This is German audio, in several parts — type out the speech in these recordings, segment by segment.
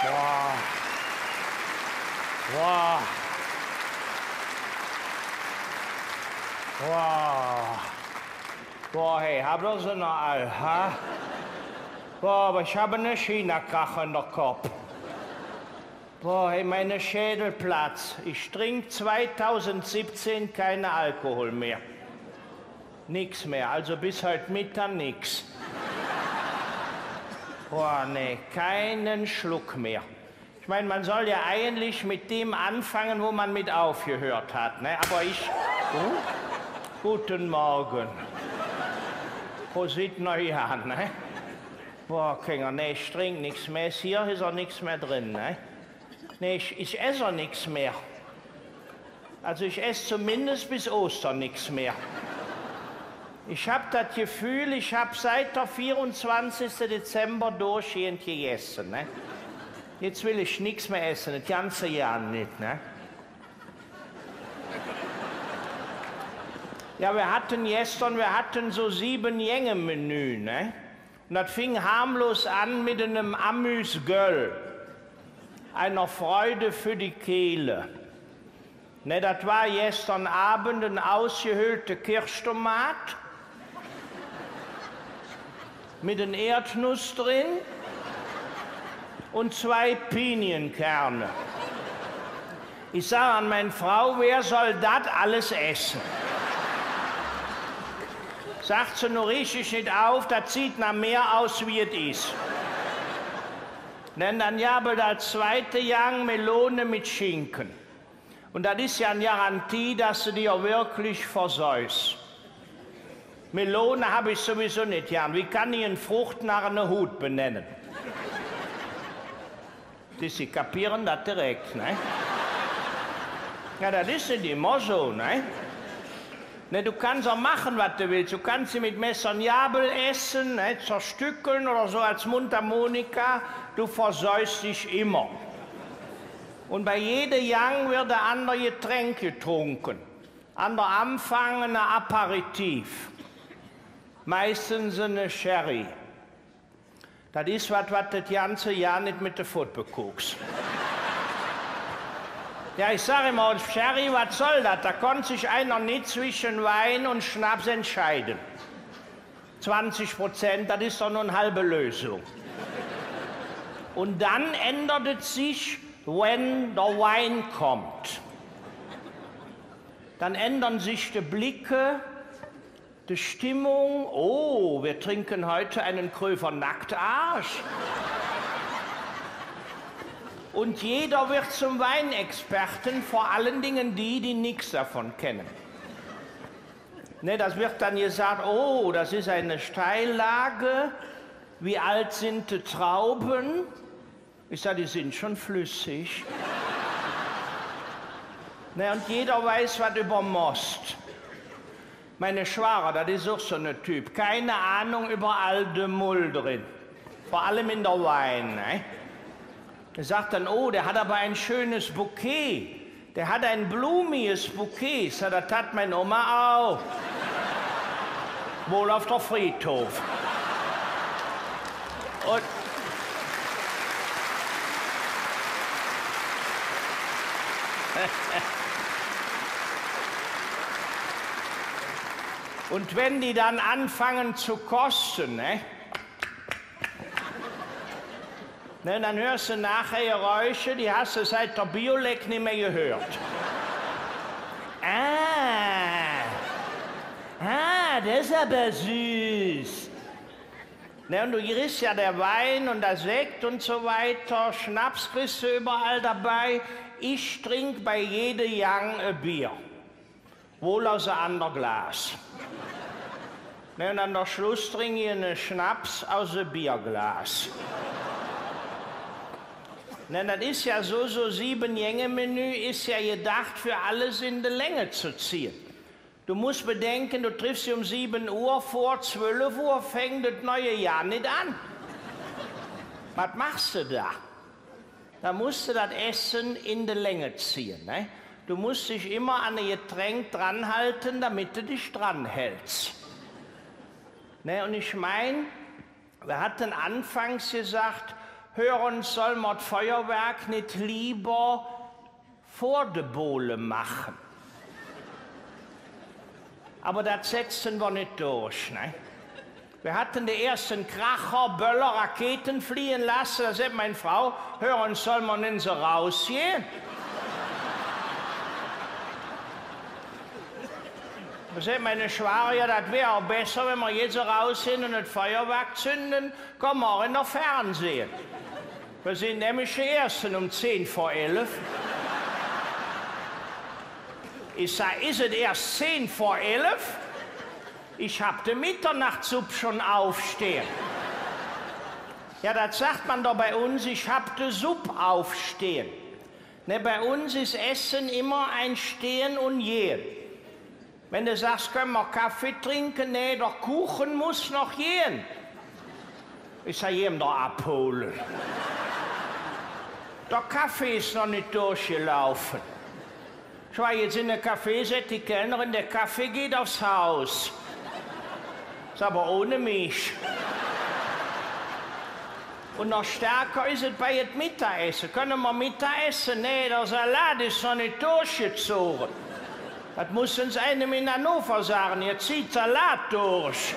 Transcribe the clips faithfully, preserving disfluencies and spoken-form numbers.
Boah. Boah. Boah. Boah, hey, habt ihr sie noch all, ha? Boah, aber ich habe eine China-Krache in der Kopf. Boah, hey, meine Schädelplatz. Ich trinke zweitausendsiebzehn keinen Alkohol mehr. Nix mehr, also bis heute Mittag nix. Boah, nee, keinen Schluck mehr. Ich meine, man soll ja eigentlich mit dem anfangen, wo man mit aufgehört hat, ne? Aber ich... Oh? Guten Morgen. Prosit Neujahr, ne? Boah, Kinder, nee, ich trinke nichts mehr. Hier ist auch nichts mehr drin, ne? Nee, ich, ich esse auch nichts mehr. Also ich esse zumindest bis Ostern nichts mehr. Ich habe das Gefühl, ich habe seit der vierundzwanzigsten Dezember durchgehend gegessen, ne? Jetzt will ich nichts mehr essen, das ganze Jahr nicht, ne? Ja, wir hatten gestern, wir hatten so sieben Gänge-Menü, ne? Und das fing harmlos an mit einem Amüs-Göll, einer Freude für die Kehle. Ne, das war gestern Abend ein ausgehöhlter Kirschtomat mit einer Erdnuss drin und zwei Pinienkerne. Ich sage an meine Frau, wer soll das alles essen? Sagt sie, nur richtig nicht auf, das sieht nach mehr aus, wie es ist. Denn dann habe ich das zweite Jahr Melone mit Schinken. Und das ist ja eine Garantie, dass du die auch wirklich versäust. Melone habe ich sowieso nicht gern. Wie kann ich eine Frucht nach einer Hut benennen? Sie kapieren das direkt, ne? Ja, das ist nicht immer so, ne? Ne, du kannst auch machen, was du willst. Du kannst sie mit Messer und Gabel essen, ne, zerstückeln oder so als Mundharmonika. Du versäust dich immer. Und bei jedem Yang wird ein anderes Getränk getrunken. An der Anfang ein Aperitif. Meistens eine Sherry. Das ist was, was das ganze Jahr nicht mit der Foot beguckst. Ja, ich sage immer, Sherry, was soll das? Da konnte sich einer nicht zwischen Wein und Schnaps entscheiden. zwanzig Prozent, das ist doch nur eine halbe Lösung. Und dann ändert es sich, wenn der Wein kommt. Dann ändern sich die Blicke, die Stimmung. Oh, wir trinken heute einen Kröver Nacktarsch. Und jeder wird zum Weinexperten, vor allen Dingen die, die nichts davon kennen. Ne, das wird dann gesagt, oh, das ist eine Steillage. Wie alt sind die Trauben? Ich sage, die sind schon flüssig. Ne, und jeder weiß was über Most. Meine Schwara, das ist auch so ein Typ. Keine Ahnung über all den Mull drin. Vor allem in der Wein. Ne? Er sagt dann, oh, der hat aber ein schönes Bouquet. Der hat ein blumiges Bouquet. So, das hat meine Oma auch. Wohl auf der Friedhof. Und Und wenn die dann anfangen zu kosten, ne? Ne, dann hörst du nachher Geräusche, die hast du seit der Biolek nicht mehr gehört. Ah, ah, das ist aber süß. Ne, und du kriegst ja der Wein und der Sekt und so weiter, Schnaps kriegst du überall dabei. Ich trinke bei jedem Yang ein Bier. Wohl aus einem anderen Glas. Ne, und an der Schluss trinke ich einen Schnaps aus einem Bierglas. Ne, das ist ja so, so Sieben-Gänge-Menü ist ja gedacht, für alles in die Länge zu ziehen. Du musst bedenken, du triffst sie um sieben Uhr, vor zwölf Uhr fängt das neue Jahr nicht an. Was machst du da? Da musst du das Essen in die Länge ziehen. Ne? Du musst dich immer an ein Getränk dranhalten, damit du dich dranhältst. Ne, und ich meine, wir hatten anfangs gesagt, hören, soll man das Feuerwerk nicht lieber vor der Bohle machen. Aber das setzten wir nicht durch. Ne? Wir hatten die ersten Kracher, Böller, Raketen fliehen lassen. Da sagt meine Frau, hören, soll man denn so rausgehen? Da sagt meine Schware, ja, das wäre auch besser, wenn wir jetzt so rausgehen und das Feuerwerk zünden, kommen wir auch in der Fernsehen. Wir sind nämlich die Ersten um zehn vor elf. Ich sag, ist es erst zehn vor elf? Ich hab den Mitternachtssub schon aufstehen. Ja, das sagt man doch bei uns, ich hab den Sub aufstehen. Ne, bei uns ist Essen immer ein Stehen und Gehen. Wenn du sagst, können wir Kaffee trinken, nee, der Kuchen muss noch gehen. Ich sag, jedem da abholen. Der Kaffee ist noch nicht durchgelaufen. Ich war jetzt in der Café, sagt die Kellnerin, der Kaffee geht aufs Haus. Ist aber ohne mich. Und noch stärker ist es bei dem Mittagessen. Können wir Mittagessen? Nee, der Salat ist noch nicht durchgezogen. Das muss uns einem in Hannover sagen. Ihr zieht Salat durch.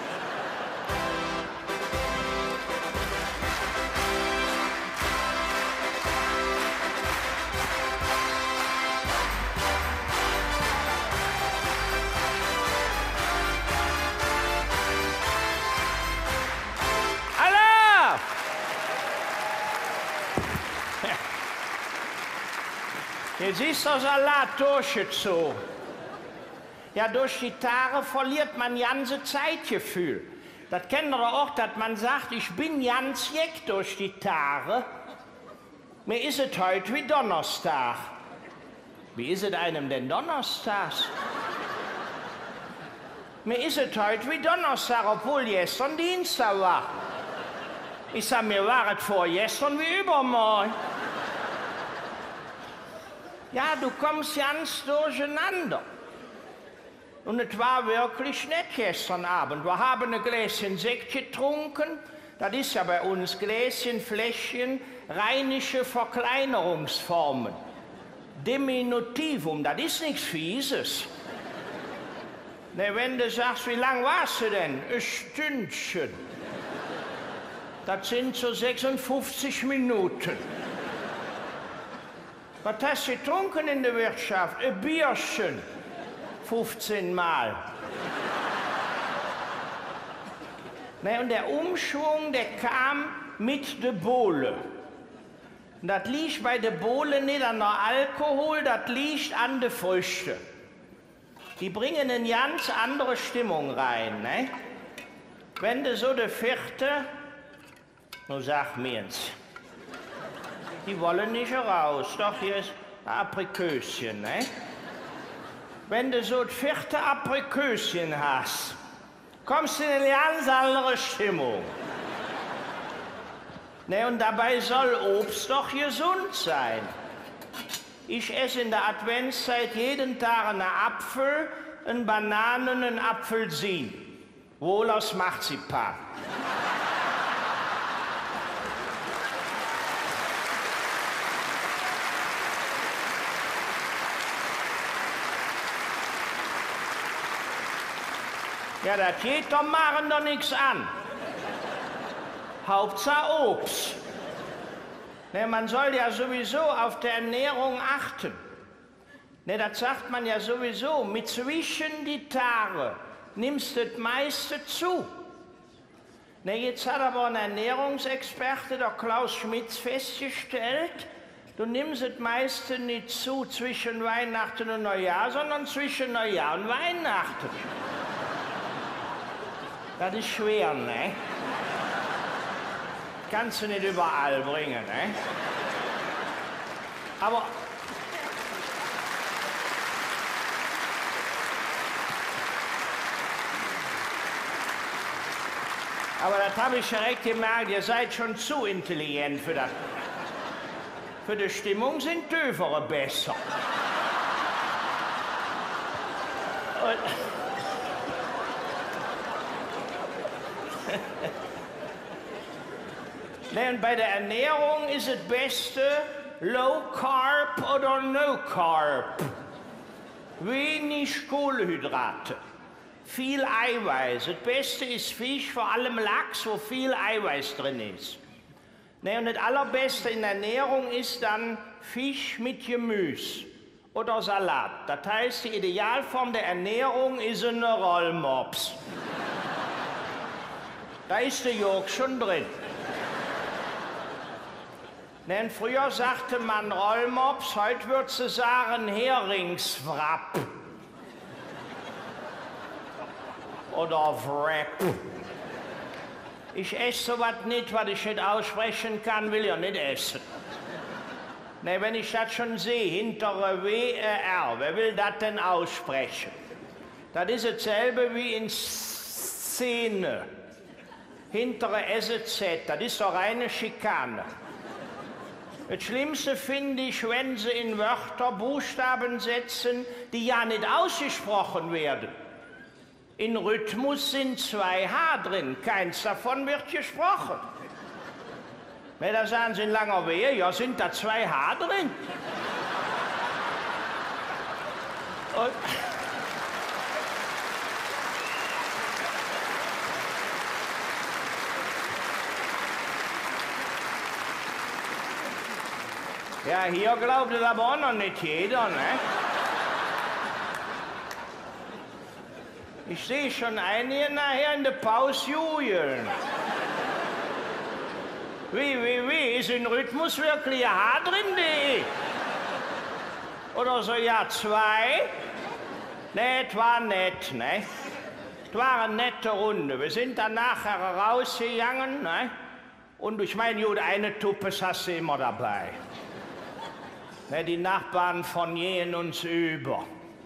Jetzt ist der Salat durchgezogen. Ja, durch die Tage verliert man ganze Zeitgefühl. Das kennt ihr doch auch, dass man sagt, ich bin ganz jeck durch die Tage. Mir ist es heute wie Donnerstag. Wie ist es einem denn donnerstags? Mir ist es heute wie Donnerstag, obwohl gestern Dienstag war. Ich sag, mir war es vorgestern wie übermorgen. Ja, du kommst ganz durcheinander. Und es war wirklich nett gestern Abend. Wir haben ein Gläschen Sekt getrunken. Das ist ja bei uns Gläschen, Fläschchen, rheinische Verkleinerungsformen. Diminutivum, das ist nichts Fieses. Ne, wenn du sagst, wie lang warst du denn? Ein Stündchen. Das sind so sechsundfünfzig Minuten. Was hast du getrunken in der Wirtschaft? Ein Bierchen. fünfzehn Mal. Ne, und der Umschwung, der kam mit der Bohle. Und das liegt bei der Bohle nicht an der Alkohol, das liegt an den Früchten. Die bringen eine ganz andere Stimmung rein. Ne? Wenn du so der vierte, nun sag mir's. Die wollen nicht raus. Doch, hier ist ein Apriköschen, ne? Wenn du so das vierte Apriköschen hast, kommst du in eine ganz andere Stimmung. Ne, und dabei soll Obst doch gesund sein. Ich esse in der Adventszeit jeden Tag einen Apfel, einen Bananen, einen Apfelsin. Wohl aus Marzipan. Ja, das geht doch machen doch nichts an. Hauptsache Obst. Ne, man soll ja sowieso auf die Ernährung achten. Ne, das sagt man ja sowieso. Mit zwischen die Tage nimmst du das meiste zu. Ne, jetzt hat aber ein Ernährungsexperte, der Klaus Schmitz, festgestellt, du nimmst das meiste nicht zu zwischen Weihnachten und Neujahr, sondern zwischen Neujahr und Weihnachten. Das ist schwer, ne? Kannst du nicht überall bringen, ne? Aber Aber das habe ich direkt gemerkt, ihr seid schon zu intelligent für das. Für die Stimmung sind Dövere besser. Und Ne, und bei der Ernährung ist das Beste Low Carb oder No Carb. Wenig Kohlenhydrate, viel Eiweiß. Das Beste ist Fisch, vor allem Lachs, wo viel Eiweiß drin ist. Ne, und das Allerbeste in der Ernährung ist dann Fisch mit Gemüse oder Salat. Das heißt, die Idealform der Ernährung ist eine Rollmops. Da ist der Jörg schon drin. Denn früher sagte man Rollmops, heute würdest du sagen Heringswrap. Oder Wrap. Ich esse sowas nicht, was ich nicht aussprechen kann, will ich nicht essen. Ne, wenn ich das schon sehe, hintere W R, wer will das denn aussprechen? Das ist dasselbe wie in Szene. Hintere S Z, das ist doch reine Schikane. Das Schlimmste finde ich, wenn sie in Wörter Buchstaben setzen, die ja nicht ausgesprochen werden. In Rhythmus sind zwei H drin, keins davon wird gesprochen. Wenn da sagen sie in langer Wehe, ja, sind da zwei H drin. Und ja, hier glaubt es aber auch noch nicht jeder, ne? Ich sehe schon einige nachher in der Pause juhlen. Wie, wie, wie, ist in Rhythmus wirklich ein H drin, die? Oder so, ja, zwei? Ne, es war nett, ne? Es war eine nette Runde. Wir sind dann nachher rausgegangen, ne? Und ich meine, gut, eine Tuppes hast du immer dabei. Ne, die Nachbarn von jenen uns über.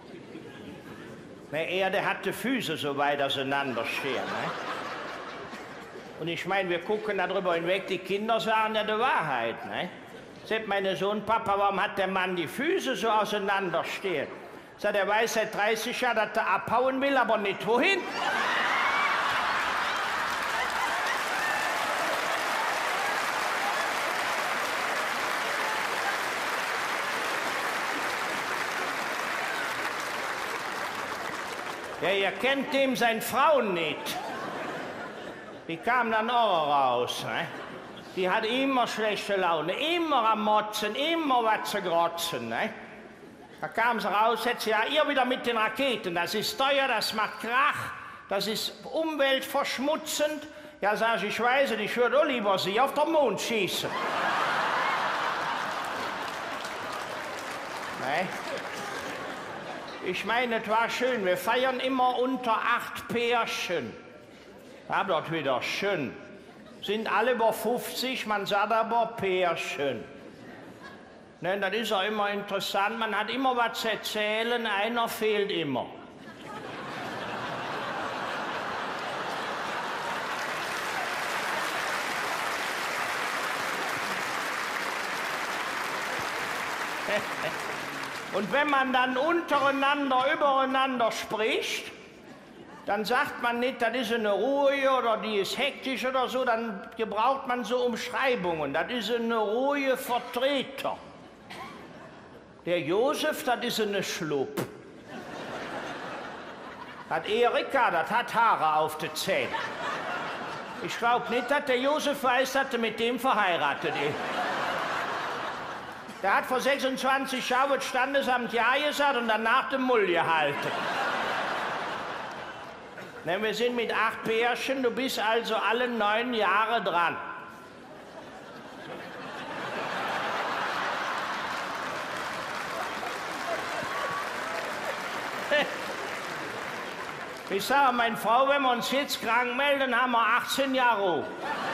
Ne, er, der hatte Füße so weit auseinander stehen. Ne? Und ich meine, wir gucken darüber hinweg, die Kinder sagen ja die Wahrheit. Ne? Sagt meine Sohn, Papa, warum hat der Mann die Füße so auseinander stehen? Sagt, er weiß seit dreißig Jahren, dass er abhauen will, aber nicht wohin. Ja, ihr kennt dem sein Frauen nicht. Die kam dann auch raus. Ne? Die hat immer schlechte Laune, immer am Motzen, immer was zu grotzen. Ne? Da kam sie raus, sagt sie, ja, ihr wieder mit den Raketen, das ist teuer, das macht Krach, das ist umweltverschmutzend. Ja, sag ich, ich weiß es, ich würde auch lieber sie auf den Mond schießen. Ne? Ich meine, es war schön, wir feiern immer unter acht Pärchen. Ja, dort wieder schön. Sind alle über fünfzig, man sagt aber Pärchen. Ne, das ist auch immer interessant, man hat immer was zu erzählen, einer fehlt immer. Und wenn man dann untereinander, übereinander spricht, dann sagt man nicht, das ist eine ruhige oder die ist hektisch oder so, dann gebraucht man so Umschreibungen. Das ist eine ruhige Vertreter. Der Josef, das ist eine Schlupp. Das Erika, das hat Haare auf den Zähnen. Ich glaube nicht, dass der Josef weiß, dass er mit dem verheiratet ist. Der hat vor sechsundzwanzig Jahren das Standesamt Ja gesagt und danach den Mull gehalten. Ne, wir sind mit acht Pärchen, du bist also alle neun Jahre dran. Ich sage, meine Frau, wenn wir uns jetzt krank melden, haben wir achtzehn Jahre Ruhe.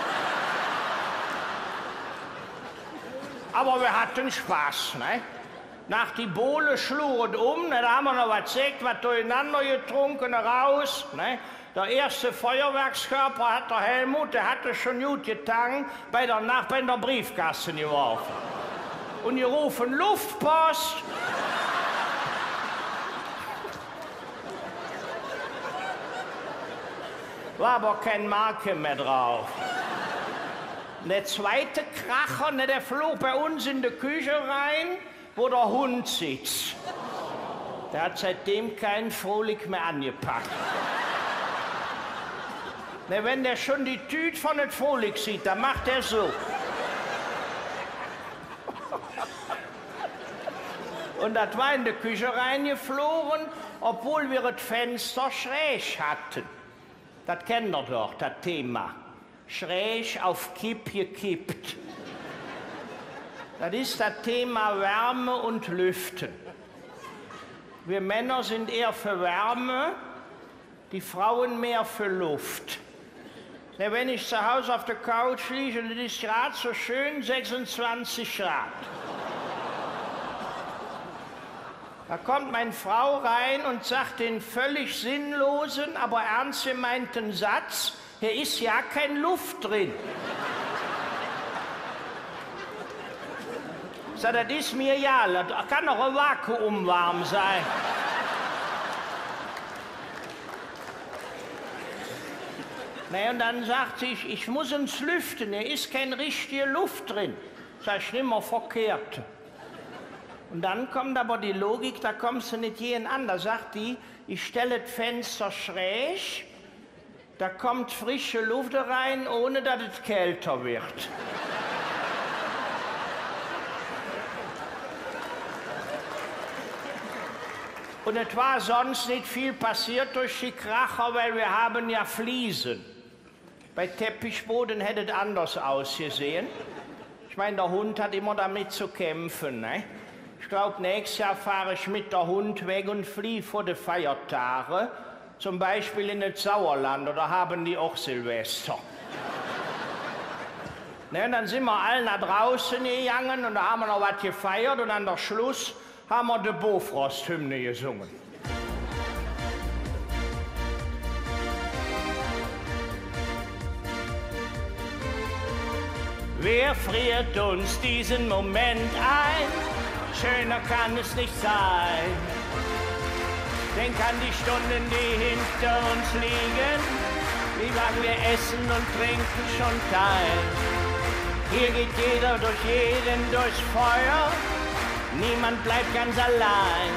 Aber wir hatten Spaß, ne? Nach die Bohle schlug es um, ne? Da haben wir noch was gesagt, was durcheinander getrunken, raus, ne? Der erste Feuerwerkskörper hat der Helmut, der hatte schon gut getankt, bei der Nachbar in der Briefkasse geworfen. Und gerufen, Luftpost! War aber kein Marke mehr drauf. Und der zweite Kracher, ne, der flog bei uns in die Küche rein, wo der Hund sitzt. Der hat seitdem keinen Frohlich mehr angepackt. Ne, wenn der schon die Tüte von dem Frohlich sieht, dann macht er so. Und das war in die Küche reingeflogen, obwohl wir das Fenster schräg hatten. Das kennt ihr doch, das Thema. Schräg auf Kipp gekippt. Das ist das Thema Wärme und Lüften. Wir Männer sind eher für Wärme, die Frauen mehr für Luft. Ja, wenn ich zu Hause auf der Couch liege und es ist gerade so schön sechsundzwanzig Grad. Da kommt meine Frau rein und sagt den völlig sinnlosen, aber ernst gemeinten Satz, hier ist ja keine Luft drin. Ich sage, das ist mir ja, das kann doch ein Vakuum warm sein. Na, und dann sagt sie, ich, ich muss uns lüften, hier ist keine richtige Luft drin. Sag ich, nimmer verkehrt. Und dann kommt aber die Logik, da kommst du nicht jeden an. Da sagt die, ich stelle das Fenster schräg, da kommt frische Luft rein, ohne dass es kälter wird. Und es war sonst nicht viel passiert durch die Kracher, weil wir haben ja Fliesen. Bei Teppichboden hätte es anders ausgesehen. Ich meine, der Hund hat immer damit zu kämpfen. Ne? Ich glaube, nächstes Jahr fahre ich mit der Hund weg und fliehe vor den Feiertagen. Zum Beispiel in das Sauerland, oder haben die auch Silvester. Ne, und dann sind wir alle nach draußen gegangen und da haben wir noch was gefeiert und an der Schluss haben wir die Bofrost-Hymne gesungen. Wer friert uns diesen Moment ein? Schöner kann es nicht sein. Denk an die Stunden, die hinter uns liegen, wie lange wir essen und trinken schon teilen. Hier geht jeder durch jeden durchs Feuer, niemand bleibt ganz allein.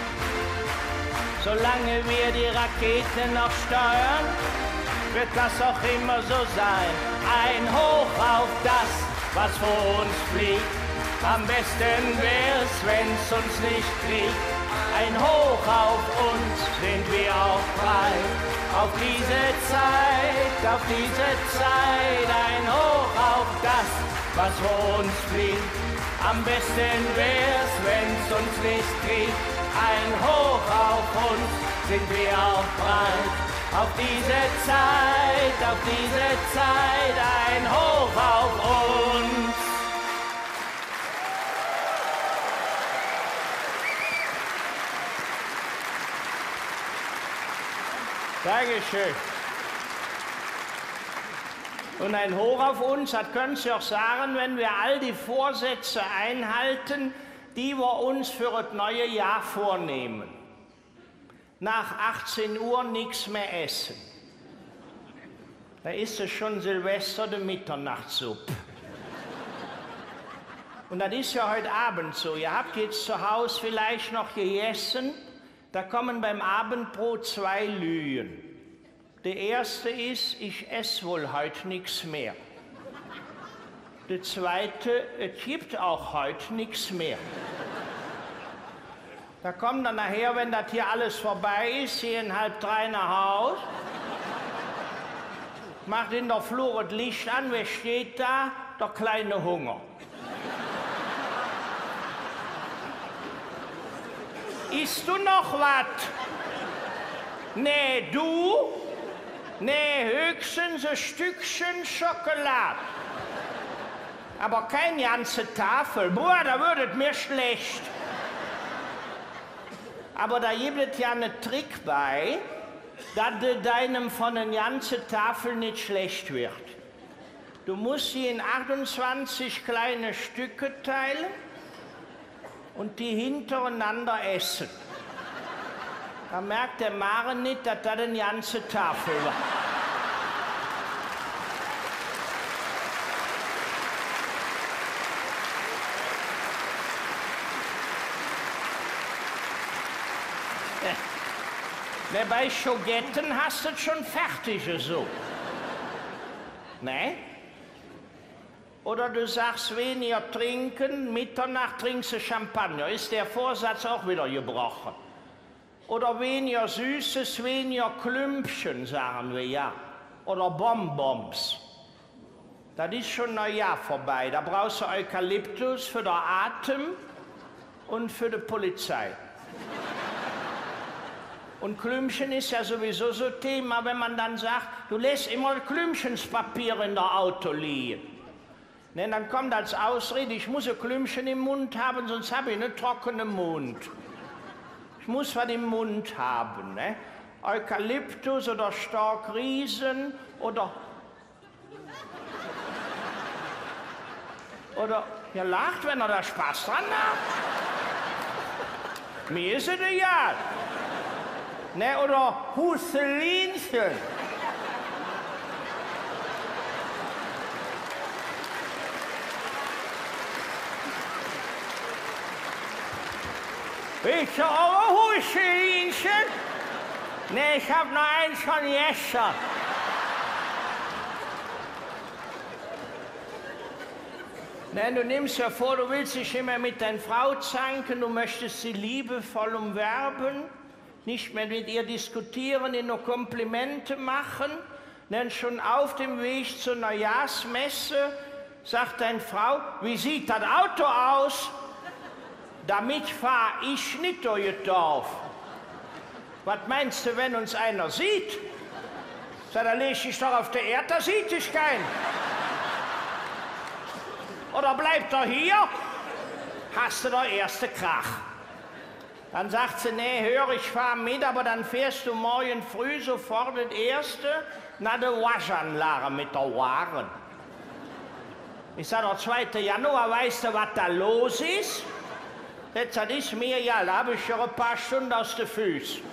Solange wir die Rakete noch steuern, wird das auch immer so sein. Ein Hoch auf das, was vor uns fliegt. Am besten wär's, wenn's uns nicht kriegt. Ein Hoch auf uns, sind wir auch frei. Auf diese Zeit, auf diese Zeit. Ein Hoch auf das, was vor uns fliegt. Am besten wär's, wenn's uns nicht kriegt. Ein Hoch auf uns, sind wir auch breit. Auf diese Zeit, auf diese Zeit, ein Hoch auf uns. Dankeschön. Und ein Hoch auf uns, das können Sie auch sagen, wenn wir all die Vorsätze einhalten, die wir uns für das neue Jahr vornehmen. Nach achtzehn Uhr nichts mehr essen. Da ist es schon Silvester, die Mitternachtssuppe. Und das ist ja heute Abend so. Ihr habt jetzt zu Hause vielleicht noch gegessen. Da kommen beim Abendbrot zwei Lügen. Der erste ist, ich esse wohl heute nichts mehr. Der zweite, es gibt auch heute nichts mehr. Da kommt dann nachher, wenn das hier alles vorbei ist, hier in halb drei nach Haus, macht in der Flur das Licht an, wer steht da? Der kleine Hunger. Isst du noch was? Nee, du? Nee, höchstens ein Stückchen Schokolade. Aber keine ganze Tafel. Boah, da würdet mir schlecht. Aber da gibt es ja einen Trick bei, dass deinem von der ganzen Tafel nicht schlecht wird. Du musst sie in achtundzwanzig kleine Stücke teilen und die hintereinander essen. Da merkt der Maren nicht, dass das eine ganze Tafel war. Ne, bei Schogetten hast du es schon fertig so. Ne? Oder du sagst weniger trinken, Mitternacht trinkst du Champagner. Ist der Vorsatz auch wieder gebrochen? Oder weniger Süßes, weniger Klümpchen, sagen wir ja. Oder Bonbons. Das ist schon ein Jahr vorbei. Da brauchst du Eukalyptus für den Atem und für die Polizei. Und Klümpchen ist ja sowieso so Thema, wenn man dann sagt, du lässt immer Klümpchenspapier in der Auto liegen. Ne, dann kommt als Ausrede, ich muss ein Klümpchen im Mund haben, sonst habe ich einen trockenen Mund. Ich muss was im Mund haben. Ne? Eukalyptus oder Storkriesen oder... Oder, ihr lacht, wenn ihr da Spaß dran habt. Mir ist es egal. Ne, oder Hustelinchen. Willst du auch ein Hustelinchen? Ne, ich hab noch eins von gestern. Ne, du nimmst ja vor, du willst dich immer mit deiner Frau zanken, du möchtest sie liebevoll umwerben, nicht mehr mit ihr diskutieren, ihr nur Komplimente machen. Denn schon auf dem Weg zur Neujahrsmesse sagt deine Frau, wie sieht das Auto aus? Damit fahr ich nicht durch das Dorf. Was meinst du, wenn uns einer sieht? Sag, da leg ich doch auf der Erde, da sieht dich keinen. Oder bleibt er hier? Hast du der erste Krach. Dann sagt sie, nee, hör, ich fahr mit, aber dann fährst du morgen früh sofort das erste nach der Waschanlage mit der Waren. Ich sag, der zweite Januar, weißt du, was da los ist? Das ist mir ja, da habe ich schon ein paar Stunden aus den Füßen.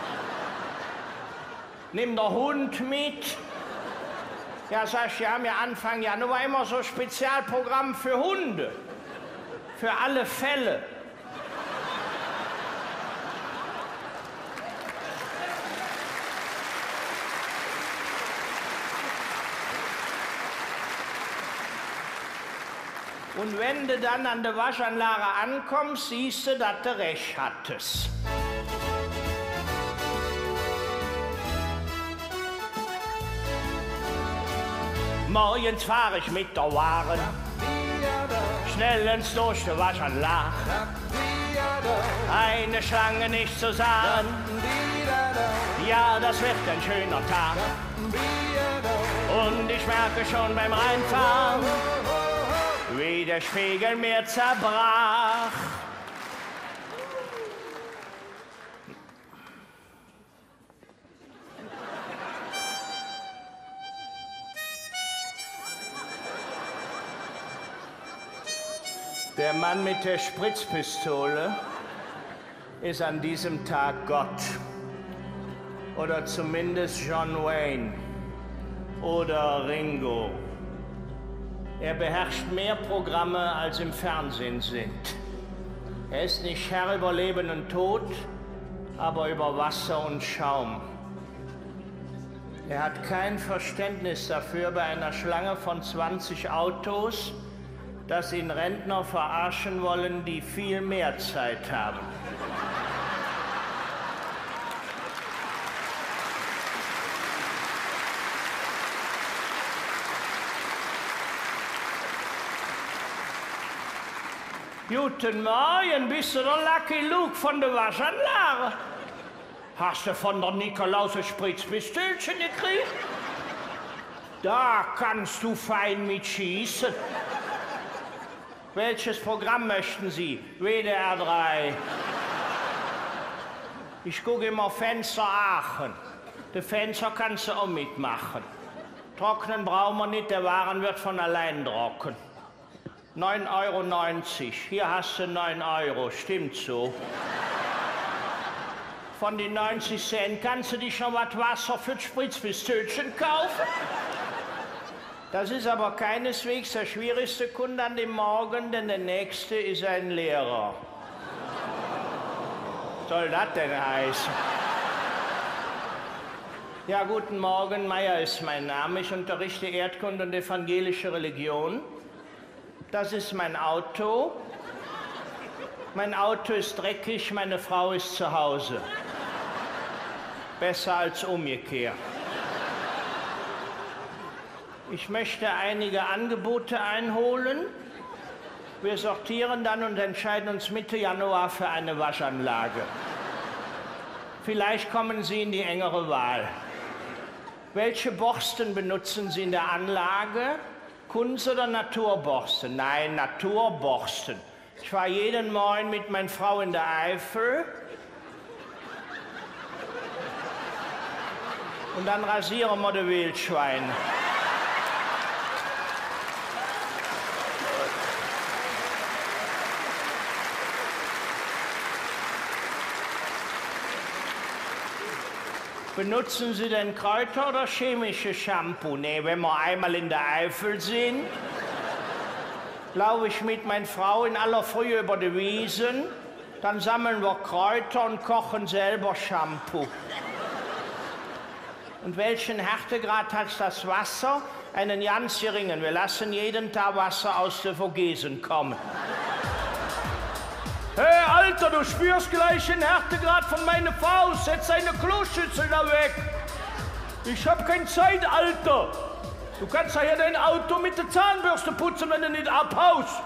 Nimm der Hund mit. Ja, sag ich, wir haben ja Anfang Januar immer so ein Spezialprogramm für Hunde. Für alle Fälle. Und wenn du dann an der Waschanlage ankommst, siehst du, dass du recht hattest. Morgens fahre ich mit der Waren schnellens durch die Waschanlage. Eine Schlange nicht zu sagen. Ja, das wird ein schöner Tag. Und ich merke schon beim Reinfahren, wie der Spiegel mir zerbrach. Der Mann mit der Spritzpistole ist an diesem Tag Gott. Oder zumindest John Wayne oder Ringo. Er beherrscht mehr Programme, als im Fernsehen sind. Er ist nicht Herr über Leben und Tod, aber über Wasser und Schaum. Er hat kein Verständnis dafür bei einer Schlange von zwanzig Autos, dass ihn Rentner verarschen wollen, die viel mehr Zeit haben. Guten Morgen, bist du der Lucky Luke von der Waschanlage? Hast du von der Nikolaus ein Spritzpistölchen gekriegt? Da kannst du fein mitschießen. Welches Programm möchten Sie? W D R drei. Ich gucke immer Fenster Aachen. Die Fenster kannst du auch mitmachen. Trocknen brauchen wir nicht, der Waren wird von allein trocken. neun Euro neunzig. Hier hast du neun Euro, stimmt so. Von den neunzig Cent kannst du dich noch was Wasser für das Spritzpistölchen kaufen? Das ist aber keineswegs der schwierigste Kunde an dem Morgen, denn der nächste ist ein Lehrer. Was soll das denn heißen? Ja, guten Morgen, Meier ist mein Name. Ich unterrichte Erdkunde und evangelische Religion. Das ist mein Auto. Mein Auto ist dreckig, meine Frau ist zu Hause. Besser als umgekehrt. Ich möchte einige Angebote einholen. Wir sortieren dann und entscheiden uns Mitte Januar für eine Waschanlage. Vielleicht kommen Sie in die engere Wahl. Welche Borsten benutzen Sie in der Anlage? Kunst- oder Naturborsten? Nein, Naturborsten. Ich fahre jeden Morgen mit meiner Frau in der Eifel. Und dann rasieren wir die Wildschweine. Benutzen Sie denn Kräuter oder chemische Shampoo? Nee, wenn wir einmal in der Eifel sind, laufe ich mit meiner Frau in aller Frühe über die Wiesen, dann sammeln wir Kräuter und kochen selber Shampoo. Und welchen Härtegrad hat das Wasser? Einen ganz geringen. Wir lassen jeden Tag Wasser aus der Vogesen kommen. Hey, Alter, du spürst gleich den Härtegrad von meiner Faust. Setz deine Kloschüssel da weg. Ich hab keine Zeit, Alter. Du kannst ja dein Auto mit der Zahnbürste putzen, wenn du nicht abhaust.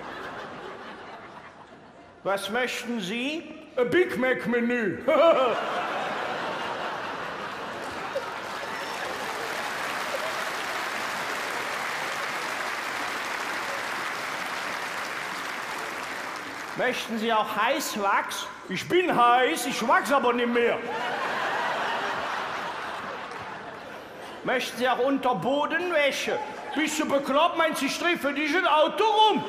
Was möchten Sie? Ein Big Mac-Menü. Möchten Sie auch Heißwachs? Ich bin heiß, ich wachse aber nicht mehr. Möchten Sie auch Unterbodenwäsche? Bist du bekloppt, meinst du, ich drehe für dich ein Auto rum?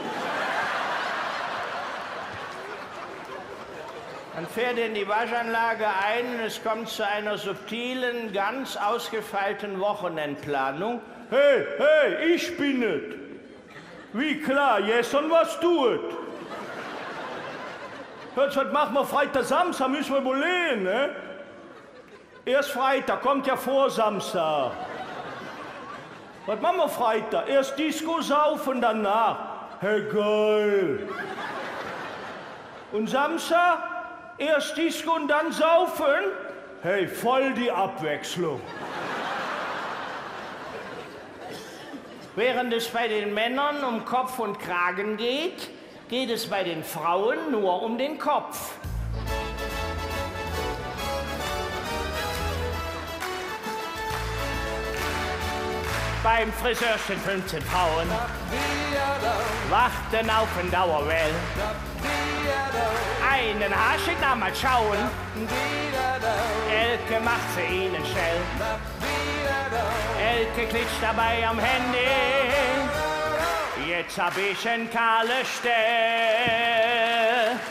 Dann fährt er in die Waschanlage ein und es kommt zu einer subtilen, ganz ausgefeilten Wochenendplanung. Hey, hey, ich bin es. Wie klar, gestern was tut. Hört, was machen wir Freitag, Samstag? Müssen wir wohl lehnen, ne? Erst Freitag, kommt ja vor Samstag. Was machen wir Freitag? Erst Disco saufen, danach. Hey, geil. Und Samstag? Erst Disco und dann saufen? Hey, voll die Abwechslung. Während es bei den Männern um Kopf und Kragen geht, geht es bei den Frauen nur um den Kopf. Beim Friseur stehen fünfzehn Frauen, warten auf ein Dauerwell. Einen Haarschick nach mal schauen, Elke macht sie ihnen schnell. Elke klitscht dabei am Handy. Jetzt hab ich ein kahle Stell.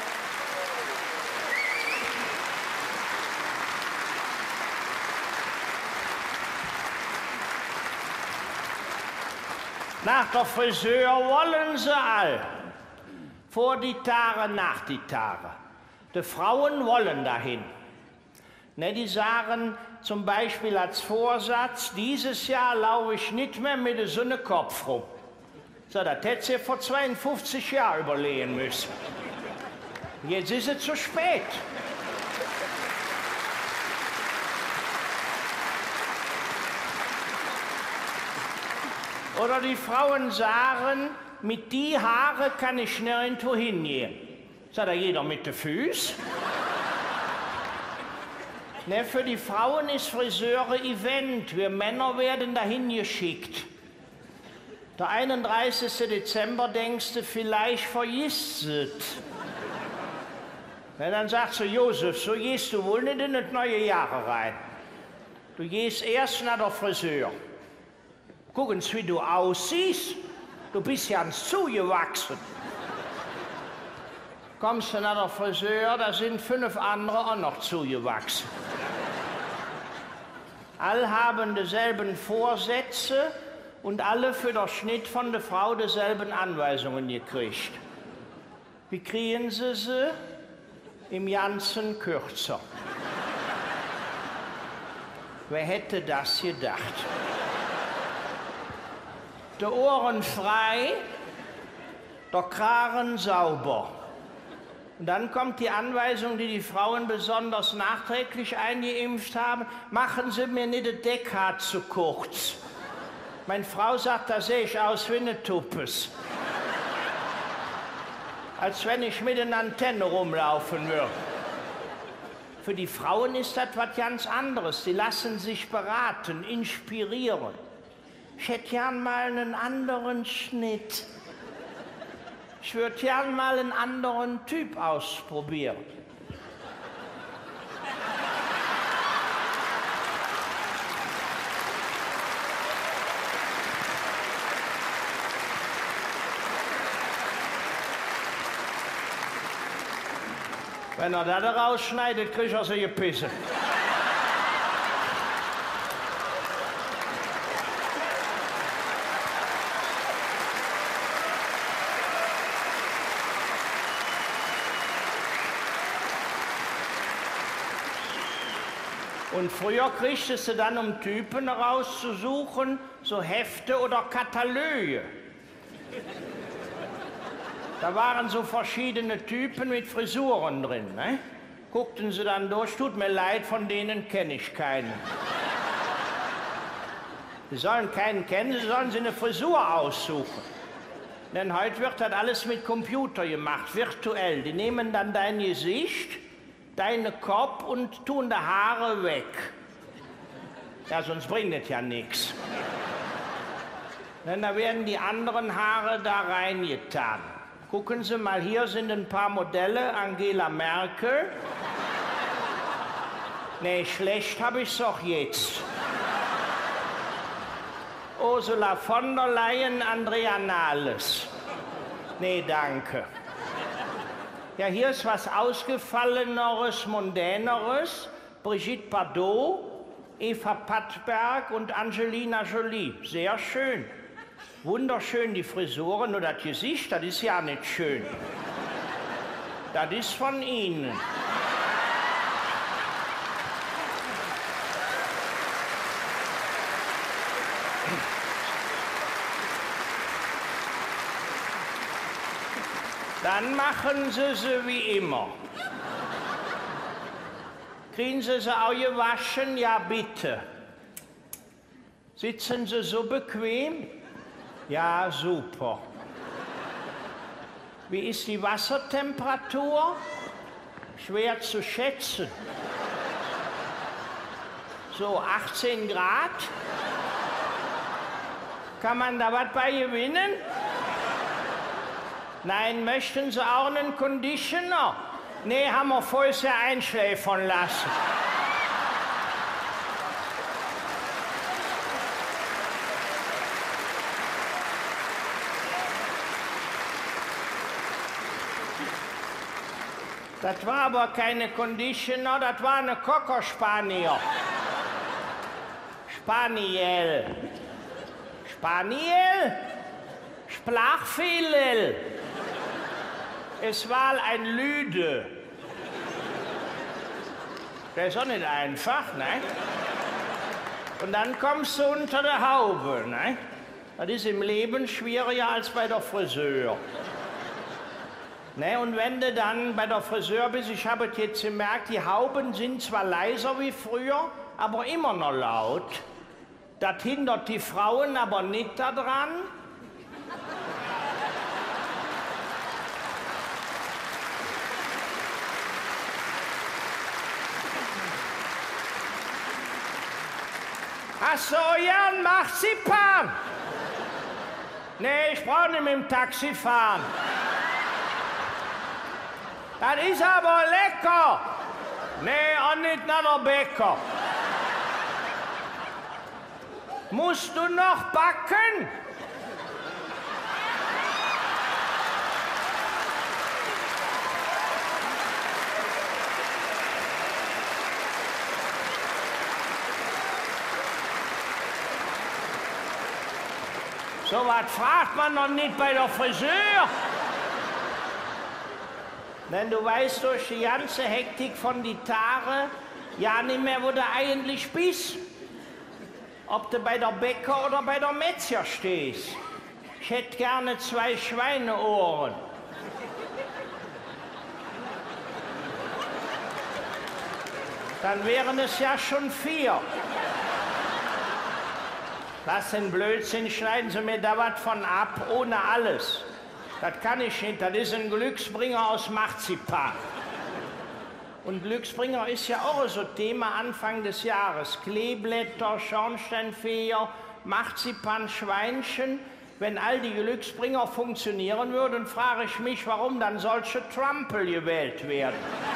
Nach der Friseur wollen sie all. Vor die Tare, nach die Tare. Die Frauen wollen dahin. Ne, die sagen zum Beispiel als Vorsatz, dieses Jahr laufe ich nicht mehr mit dem Sonnekopf rum. So, das hätte sie vor zweiundfünfzig Jahren überlegen müssen. Jetzt ist es zu spät. Oder die Frauen sagen, mit die Haare kann ich nirgendwo hingehen. Sagt da jeder mit den Füßen. Ne, für die Frauen ist Friseure Event. Wir Männer werden dahin geschickt. Der einunddreißigste Dezember denkst du, vielleicht vergisst es. Ja, dann sagst du, Josef, so gehst du wohl nicht in das neue Jahr rein. Du gehst erst nach der Friseur. Gucken Sie, wie du aussiehst. Du bist ja ans Zugewachsen. Kommst du nach der Friseur, da sind fünf andere auch noch zugewachsen. All haben dieselben Vorsätze und alle für den Schnitt von der Frau dieselben Anweisungen gekriegt. Wie kriegen sie sie? Im Ganzen kürzer. Wer hätte das gedacht? Die Ohren frei, der Kragen sauber. Und dann kommt die Anweisung, die die Frauen besonders nachträglich eingeimpft haben: Machen Sie mir nicht das Deckhaar zu kurz. Meine Frau sagt, da sehe ich aus wie eine Tuppes. Als wenn ich mit einer Antenne rumlaufen würde. Für die Frauen ist das was ganz anderes. Die lassen sich beraten, inspirieren. Ich hätte gern mal einen anderen Schnitt. Ich würde gern mal einen anderen Typ ausprobieren. Wenn er das rausschneidet, kriegt er sich gepissen. Und früher kriegtest du dann, um Typen rauszusuchen, so Hefte oder Kataloge. Da waren so verschiedene Typen mit Frisuren drin. Ne? Guckten sie dann durch, tut mir leid, von denen kenne ich keinen. Sie sollen keinen kennen, sie sollen sie eine Frisur aussuchen. Denn heute wird das alles mit Computer gemacht, virtuell. Die nehmen dann dein Gesicht, deinen Kopf und tun die Haare weg. Ja, sonst bringt das ja nichts. Denn da werden die anderen Haare da reingetan. Gucken Sie mal, hier sind ein paar Modelle. Angela Merkel. Nee, schlecht habe ich's auch jetzt. Ursula von der Leyen, Andrea Nahles. Nee, danke. Ja, hier ist was Ausgefalleneres, Mondäneres. Brigitte Bardot, Eva Pattberg und Angelina Jolie. Sehr schön. Wunderschön die Frisuren, nur das Gesicht, das ist ja nicht schön. Das ist von Ihnen. Dann machen Sie sie wie immer. Kriegen Sie sie auch gewaschen? Ja, bitte. Sitzen Sie so bequem? Ja, super. Wie ist die Wassertemperatur? Schwer zu schätzen. So achtzehn Grad? Kann man da was bei gewinnen? Nein, möchten Sie auch einen Conditioner? Nee, haben wir vorher einschläfern lassen. Das war aber keine Conditioner, das war eine Cocker Spaniel. Spaniel. Spaniel? Sprachfehler. Es war ein Lüde. Das ist auch nicht einfach, ne? Und dann kommst du unter der Haube, ne? Das ist im Leben schwieriger als bei der Friseur. Ne, und wenn du dann bei der Friseur bist, ich habe es jetzt gemerkt, die Hauben sind zwar leiser wie früher, aber immer noch laut. Das hindert die Frauen aber nicht daran. Ach so, ja, ein Marzipan. Nee, ich brauche nicht mit dem Taxi fahren. Das ist aber lecker. Nee, auch nicht nach der Bäcker. Musst du noch backen? So was fragt man doch nicht bei der Friseur. Denn du weißt durch die ganze Hektik von die Tage ja nicht mehr, wo du eigentlich bist. ob du bei der Bäcker oder bei der Metzger stehst. Ich hätte gerne zwei Schweineohren. Dann wären es ja schon vier. Was ein Blödsinn, schneiden Sie mir da was von ab, ohne alles. Das kann ich nicht, das ist ein Glücksbringer aus Marzipan. Und Glücksbringer ist ja auch so Thema Anfang des Jahres. Kleeblätter, Schornsteinfeger, Marzipan, Schweinchen. Wenn all die Glücksbringer funktionieren würden, frage ich mich, warum dann solche Trumpel gewählt werden.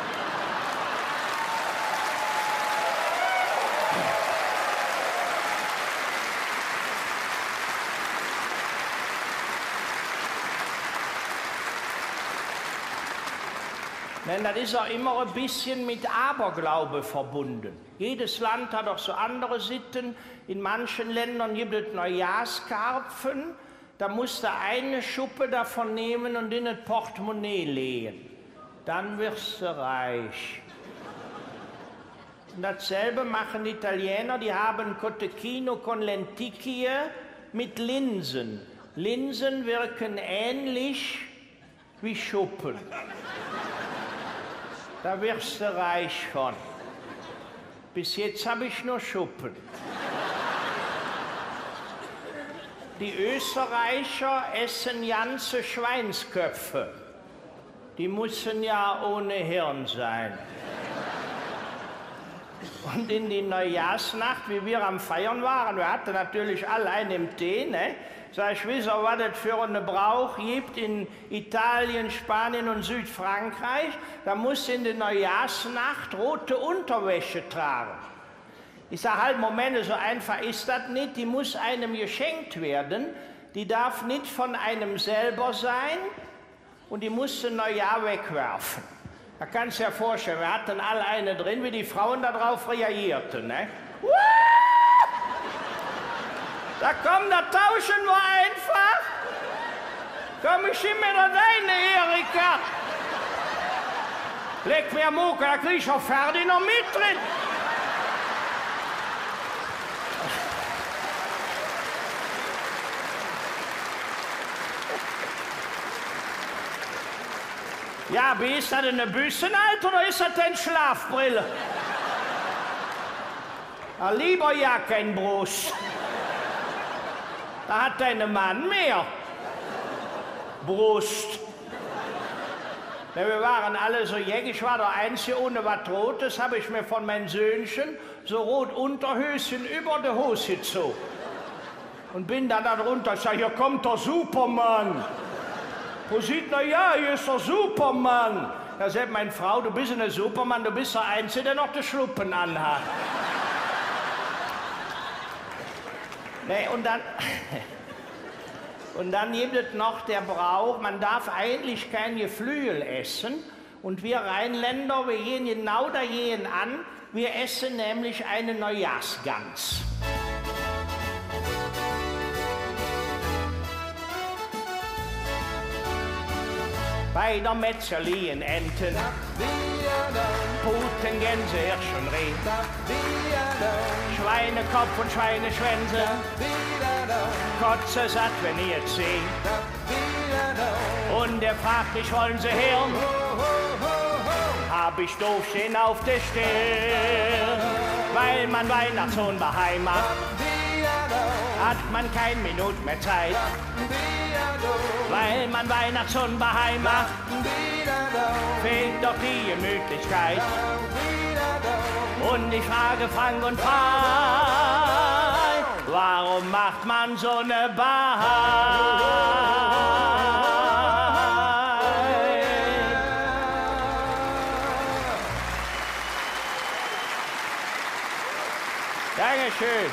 Denn das ist auch immer ein bisschen mit Aberglaube verbunden. Jedes Land hat auch so andere Sitten. In manchen Ländern gibt es Neujahrskarpfen. Da musst du eine Schuppe davon nehmen und in das Portemonnaie legen. Dann wirst du reich. Und dasselbe machen die Italiener. Die haben Cotechino con lenticchie mit Linsen. Linsen wirken ähnlich wie Schuppen. Da wirst du reich von. Bis jetzt habe ich nur Schuppen. Die Österreicher essen ganze Schweinsköpfe. Die müssen ja ohne Hirn sein. Und in die Neujahrsnacht, wie wir am Feiern waren, wir hatten natürlich alle einen im Tee, ne? Sag ich, wisst ihr, was es für einen Brauch gibt in Italien, Spanien und Südfrankreich? Da muss in der Neujahrsnacht rote Unterwäsche tragen. Ich sage halt, Moment, so einfach ist das nicht. Die muss einem geschenkt werden. Die darf nicht von einem selber sein und die muss ein Neujahr wegwerfen. Da kannst du dir ja vorstellen, wir hatten alle eine drin, wie die Frauen darauf reagierten. Ne? Da komm, da tauschen wir einfach. Komm, ich schieb mir da deine, Erika. Leg mir Mucke, da krieg ich auch Ferdi noch mit drin. Ja, wie ist das denn, eine Büssenalt oder ist das denn Schlafbrille? Na, lieber ja kein Brust. Da hat dein Mann mehr Brust. Ja, wir waren alle so jäckig, ich war der Einzige ohne was Rotes, habe ich mir von meinen Söhnchen so rot Unterhöschen über die Hose gezogen. Und bin dann da drunter, ich sage, hier kommt der Superman. Wo sieht, na ja, hier ist der Superman. Da sagt meine Frau, du bist ein Superman, du bist der Einzige, der noch die Schluppen anhat. Nee, und dann, und dann gibt es noch der Brauch, man darf eigentlich kein Geflügel essen. Und wir Rheinländer, wir gehen genau dagegen an, wir essen nämlich eine Neujahrsgans. Bei der Metzger liegen Enten, Puten, Gänse, Hirsch und Reh, Schweinekopf und Schweineschwänze, Kotze satt, wenn ihr es seht. Und er fragt mich, wollen Sie hören? Hab ich doof stehen auf der Stirn, weil man Weihnachtssohn beheimacht, hat man kein Minut mehr Zeit. Weil man Weihnachtssohn beheimacht, fehlt doch die Gemütlichkeit. Und ich frage Frank und Frei, warum macht man so eine Bahai? Dankeschön.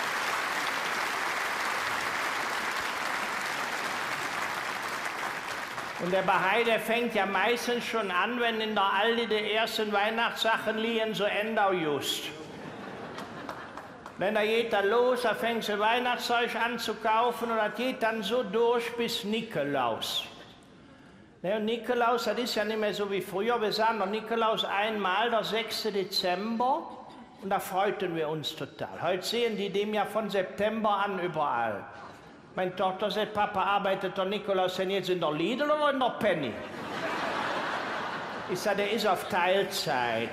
Und der Bahai, der fängt ja meistens schon an, wenn in der Aldi die ersten Weihnachtssachen liegen, so Ende August. Wenn da geht dann los, da fängt sie Weihnachtszeug an zu kaufen und das geht dann so durch bis Nikolaus. Ja, und Nikolaus, das ist ja nicht mehr so wie früher, wir sagen doch Nikolaus einmal, der sechste Dezember. Und da freuten wir uns total. Heute sehen die dem ja von September an überall. Meine Tochter sagt, Papa, arbeitet der Nikolaus denn jetzt in der Lidl oder in der Penny? Ich sage, der ist auf Teilzeit.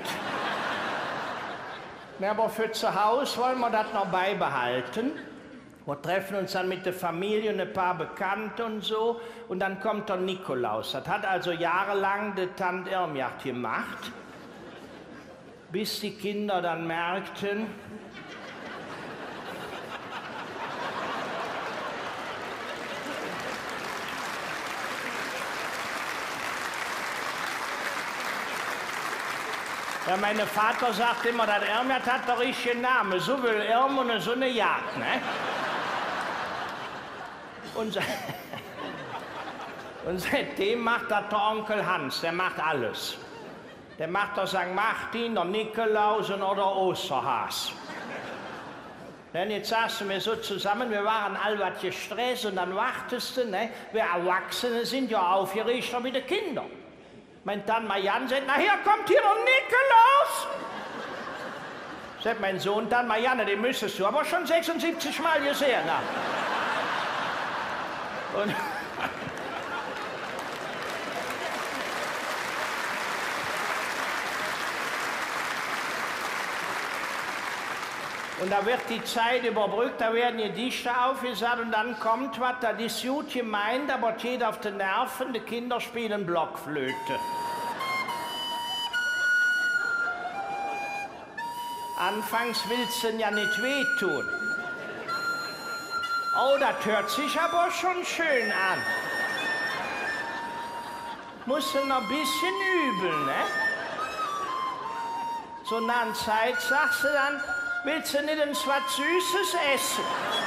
Na, aber für zu Hause wollen wir das noch beibehalten. Wir treffen uns dann mit der Familie und ein paar Bekannte und so. Und dann kommt der Nikolaus. Das hat also jahrelang die Tante Irmgard gemacht. Bis die Kinder dann merkten, ja, mein Vater sagt immer, das Irmgard hat der richtige Name. So will Irm und so eine Jagd, ne? Und, und seitdem macht das der Onkel Hans, der macht alles. Der macht der Sankt Martin, der Nikolausen oder Osterhas. Denn jetzt saßen wir so zusammen, wir waren allwat gestresst und dann wartest du, ne? Wir Erwachsene sind ja aufgeregter wie die Kinder. Mein Tante Marianne sagt, na hier kommt hier der Nikolaus. Sagt mein Sohn, Tante Marianne, den müsstest du aber schon sechsundsiebzig Mal gesehen haben. Und Und da wird die Zeit überbrückt, da werden Gedichte aufgesagt und dann kommt was, das ist gut gemeint, aber geht auf die Nerven, die Kinder spielen Blockflöte. Anfangs willst du ja nicht wehtun. Oh, das hört sich aber schon schön an. Musst du noch ein bisschen üben, ne? So nach einer Zeit sagst du dann, willst du nicht was Süßes essen?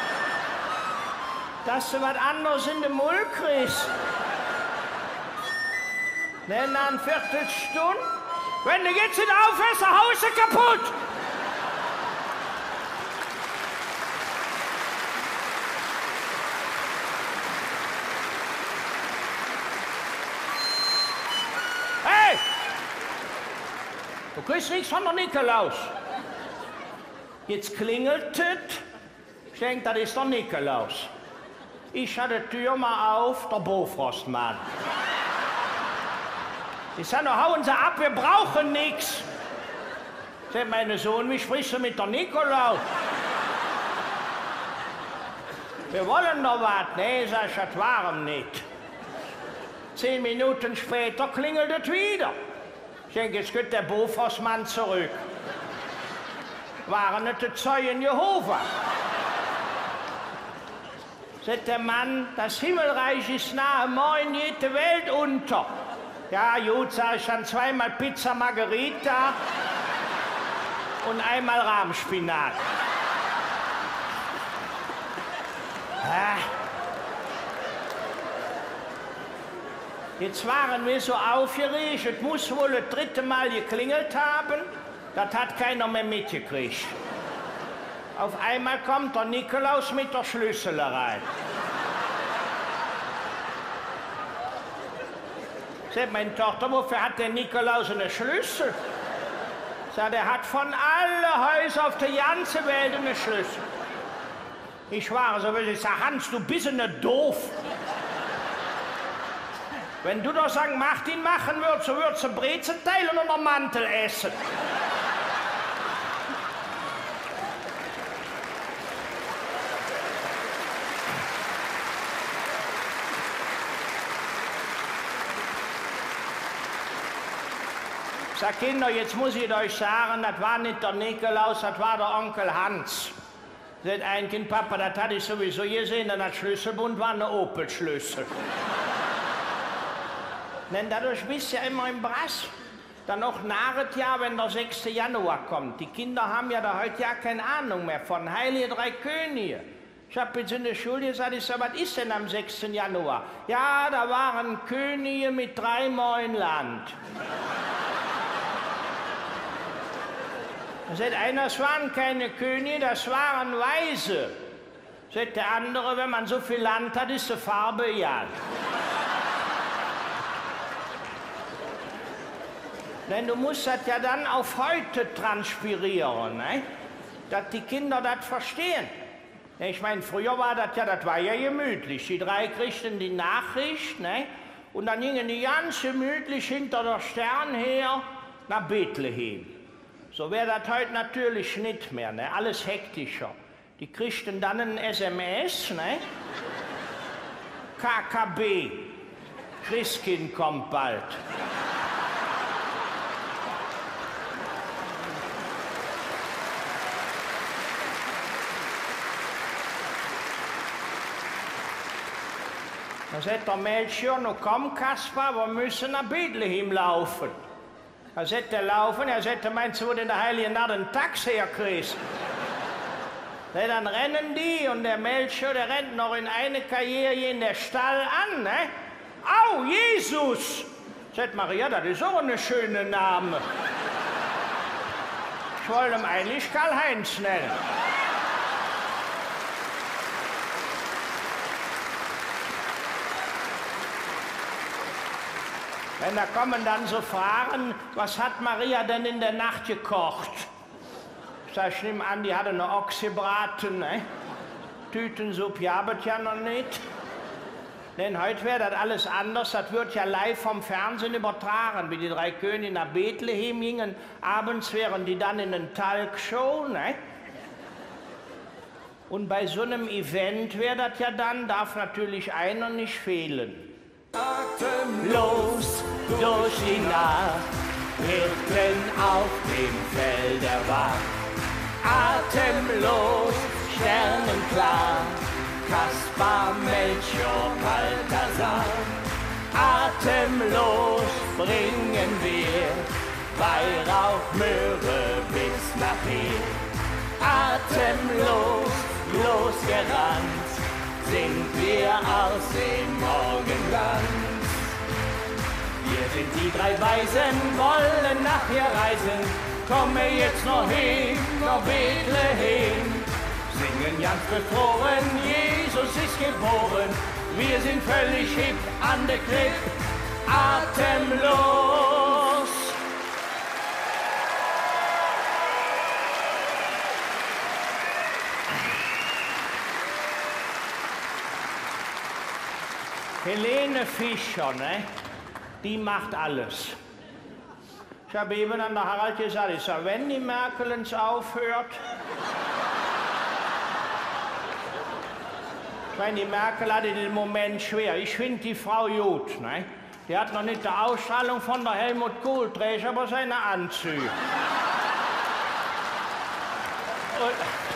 Dass du was anderes in den Mund kriegst? Ne, nach einer Viertelstunde? Wenn du jetzt nicht aufhörst, dann haust du kaputt! Hey! Du kriegst nichts von der Nikolaus. Jetzt klingelt es. Ich denke, das ist der Nikolaus. Ich hatte die Tür mal auf, der Bofrostmann. Ich sage, hauen Sie ab, wir brauchen nichts. Sagt meine Sohn, wie sprichst du mit der Nikolaus? Wir wollen doch was. Nee, sag ich, das waren nicht. Zehn Minuten später klingelt es wieder. Ich denke, jetzt geht der Bofrostmann zurück. Waren nicht die Zeugen Jehova. Sagt der Mann, das Himmelreich ist nahe, morgen geht die Welt unter. Ja, gut, sag ich dann, zweimal Pizza Margherita und einmal Rahmspinat. Ah. Jetzt waren wir so aufgeregt, es muss wohl das dritte Mal geklingelt haben. Das hat keiner mehr mitgekriegt. Auf einmal kommt der Nikolaus mit der Schlüssel rein. Sagt meine Tochter, wofür hat der Nikolaus einen Schlüssel? Sagt, er hat von allen Häusern auf der ganzen Welt einen Schlüssel. Ich war so, ich sag, Hans, du bist nicht doof. Wenn du doch Sankt Martin machen würdest, so würdest du Brezel teilen und einen Mantel essen. Sag Kinder, jetzt muss ich euch sagen, das war nicht der Nikolaus, das war der Onkel Hans. Sagt ein Kind, Papa, das hatte ich sowieso gesehen, denn das Schlüsselbund war ein Opel-Schlüssel. Denn dadurch bist du ja immer im Brass. Dann noch nahet Jahr, wenn der sechste Januar kommt. Die Kinder haben ja da heute ja keine Ahnung mehr von Heilige Drei Könige. Ich habe jetzt in der Schule gesagt, ich sag, was ist denn am sechsten Januar? Ja, da waren Könige mit drei Mal im Land. Da sagt einer, das waren keine Könige, das waren Weise. Sagt der andere, wenn man so viel Land hat, ist die Farbe egal. Denn du musst das ja dann auf heute transpirieren, ne? Dass die Kinder das verstehen. Ich meine, früher war das ja, das war ja gemütlich. Die drei kriegten die Nachricht, ne? Und dann gingen die ganz gemütlich hinter der Stern her nach Bethlehem. So wäre das heute natürlich nicht mehr, ne? Alles hektischer. Die kriegten dann ein S M S, ne? K K B, Christkind kommt bald. Da sagt der Melchior, no komm Kaspar, wir müssen nach Bethlehem laufen. Da sagt er laufen, er sagt, meinst du, wo du in der Heiligen Nacht einen Tax herkriegst? Na, dann rennen die und der Melchior, der rennt noch in eine Karriere in der Stall an, ne? Au, Jesus! Sagt Maria, das ist auch ein schöner Name. Ich wollte ihn eigentlich Karl-Heinz nennen. Wenn da kommen dann so Fragen, was hat Maria denn in der Nacht gekocht? Sag ich nehme an, die hatte eine Ochse gebraten, ne? Tütensuppe gab's ja noch nicht. Denn heute wäre das alles anders, das wird ja live vom Fernsehen übertragen, wie die drei Könige nach Bethlehem gingen. Abends wären die dann in einer Talkshow, ne? Und bei so einem Event wäre das ja dann, darf natürlich einer nicht fehlen. Atemlos durch die Nacht, mitten auf dem Feld der Wacht. Atemlos, sternenklar, Kaspar, Melchior, Balthasar. Atemlos bringen wir Weihrauch, Möhre bis nach hier. Atemlos losgerannt sind wir aus dem Morgenland. Wir sind die drei Weisen, wollen nachher reisen. Komme jetzt noch hin, nach Bethlehem. Singen ganz befroren, Jesus ist geboren. Wir sind völlig hip an der Klipp, atemlos. Helene Fischer, ne? Die macht alles. Ich habe eben an der Harald gesagt, ich sage, wenn die Merkelens aufhört, ich meine, die Merkel hat den Moment schwer. Ich finde die Frau gut, ne? Die hat noch nicht die Ausstrahlung von der Helmut Kohl, trägt aber seine Anzüge. Und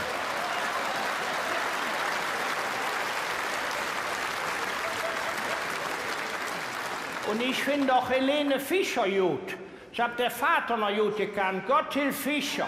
Und ich finde auch Helene Fischer gut. Ich habe der Vater noch gut gekannt, Gotthilf Fischer.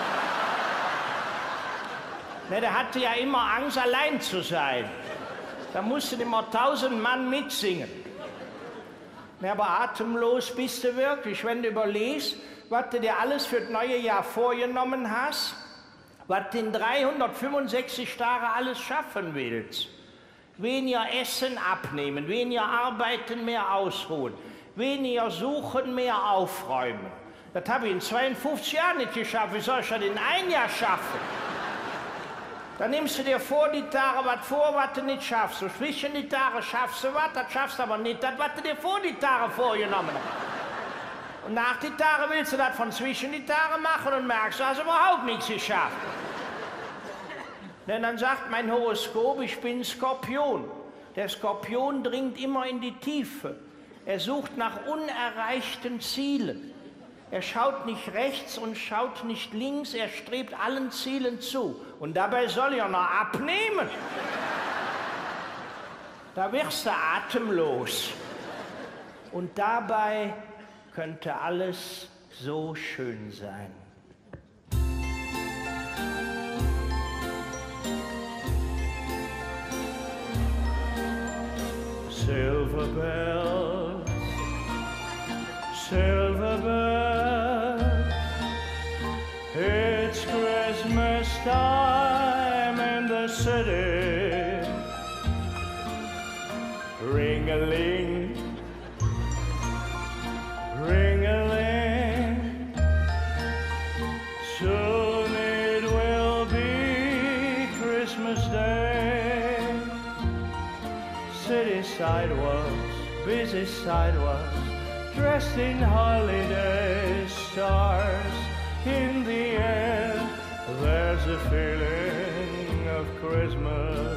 Ne, der hatte ja immer Angst, allein zu sein. Da mussten immer tausend Mann mitsingen. Ne, aber atemlos bist du wirklich, wenn du überlegst, was du dir alles für das neue Jahr vorgenommen hast, was du in dreihundertfünfundsechzig Tagen alles schaffen willst. Weniger Essen abnehmen, weniger arbeiten, mehr ausruhen, weniger suchen, mehr aufräumen. Das habe ich in zweiundfünfzig Jahren nicht geschafft. Wie soll ich das in ein Jahr schaffen? Dann nimmst du dir vor die Tage was vor, was du nicht schaffst. Und zwischen die Tage schaffst du was, das schaffst du aber nicht, das, was du dir vor die Tage vorgenommen hast. Und nach die Tage willst du das von zwischen die Tage machen und merkst, du hast überhaupt nichts geschafft. Denn dann sagt mein Horoskop, ich bin Skorpion. Der Skorpion dringt immer in die Tiefe. Er sucht nach unerreichten Zielen. Er schaut nicht rechts und schaut nicht links, er strebt allen Zielen zu. Und dabei soll er noch abnehmen. Da wirst du atemlos. Und dabei könnte alles so schön sein. Silver bells, silver bells, it's Christmas time in the city. Ring-a-ling, ring-a-ling, sidewalks, busy sidewalks, dressed in holiday stars. In the air, there's a feeling of Christmas.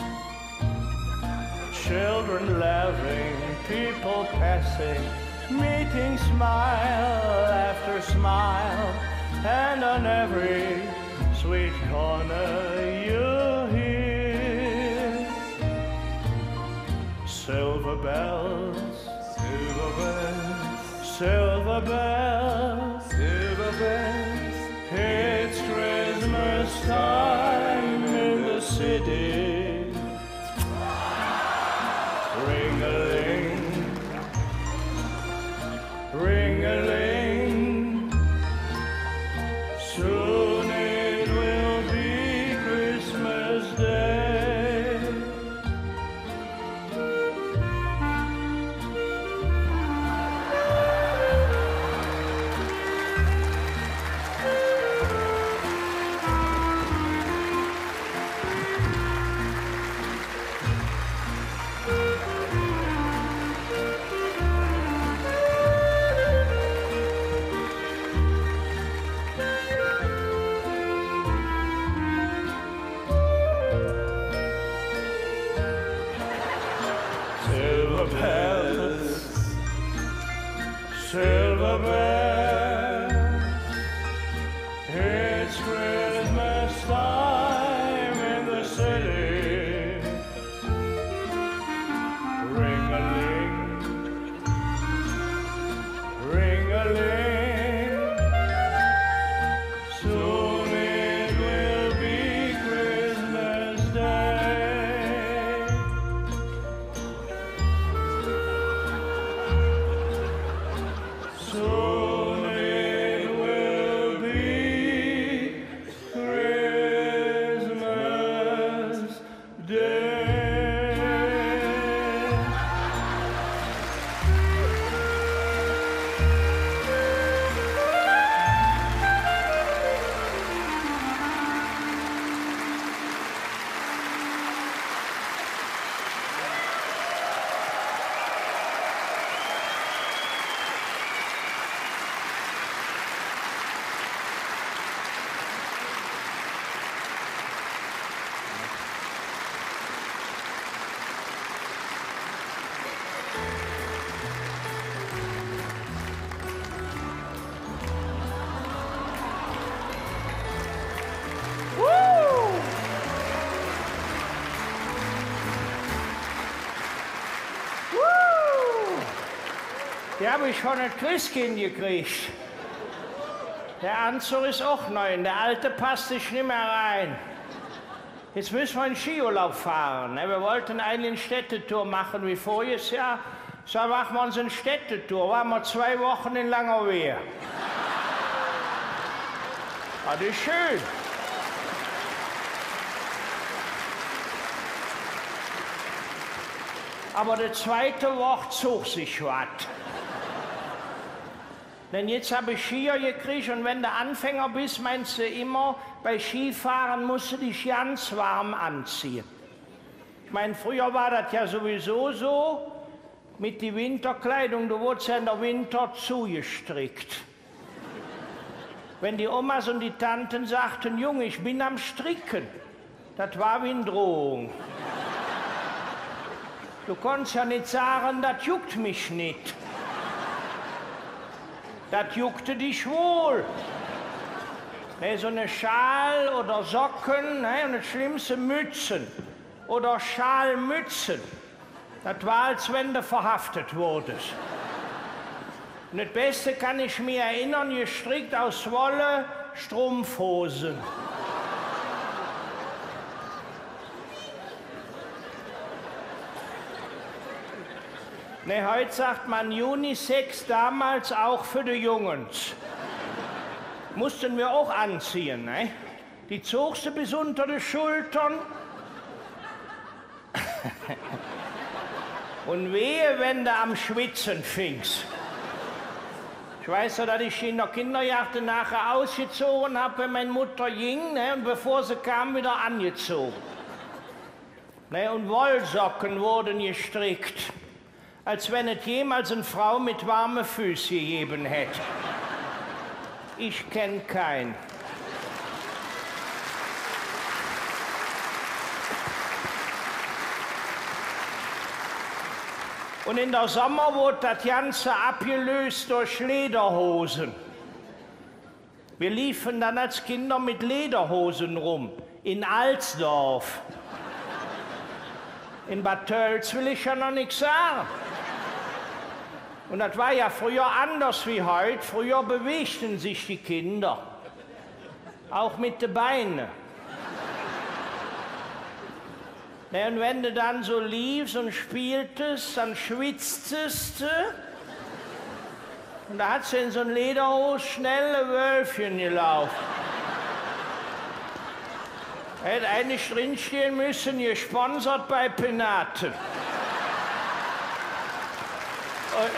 Children laughing, people passing, meeting smile after smile, and on every sweet corner you hear silver bells, silver bells, silver bells, silver bells. It's Christmas time in the city. Ring-a-ling, ring-a-ling, soon it will be Christmas Day. Silver bells, silver bells, it's Christmas time in the city. Ring-a-ling, ring-a-ling, soon it will be Christmas Day. Soon it will be Christmas Day. Die habe ich von einem Christkind gekriegt. Der Anzug ist auch neu, der alte passt sich nicht mehr rein. Jetzt müssen wir in Skiurlaub fahren. Wir wollten eigentlich eine Städtetour machen wie voriges Jahr. So machen wir uns eine Städtetour. Waren wir zwei Wochen in Langerwehe. Das ist schön. Aber der zweite Wort zog sich was. Denn jetzt habe ich Skier gekriegt und wenn du Anfänger bist, meinst du immer, bei Skifahren musst du dich ganz warm anziehen. Ich meine, früher war das ja sowieso so, mit der Winterkleidung, du wurdest ja in der Winter zugestrickt. Wenn die Omas und die Tanten sagten, Junge, ich bin am Stricken, das war wie eine Drohung. Du konntest ja nicht sagen, das juckt mich nicht. Das juckte dich wohl. Ne, so eine Schal oder Socken, ne, und das Schlimmste Mützen oder Schalmützen. Das war, als wenn du verhaftet wurdest. Und das Beste kann ich mir erinnern, gestrickt aus Wolle, Strumpfhosen. Ne, heute sagt man Unisex, damals auch für die Jungs. Mussten wir auch anziehen, ne? Die zogst du bis unter die Schultern. Und wehe, wenn du am Schwitzen fingst. Ich weiß ja, dass ich in der Kinderjagd nachher ausgezogen habe, wenn meine Mutter ging, ne? Und bevor sie kam, wieder angezogen. Ne, und Wollsocken wurden gestrickt, als wenn es jemals eine Frau mit warmen Füßen gegeben hätte. Ich kenn keinen. Und in der Sommer wurde das Ganze abgelöst durch Lederhosen. Wir liefen dann als Kinder mit Lederhosen rum, in Alsdorf. In Bad Tölz will ich ja noch nichts sagen. Und das war ja früher anders wie heute. Früher bewegten sich die Kinder. Auch mit den Beinen. Ja, und wenn du dann so liefst und spieltest, dann schwitztest du. Und da hat sie in so ein Lederhose schnelle Wölfchen gelaufen. Hätte eigentlich drinstehen müssen, gesponsert bei Penate. Und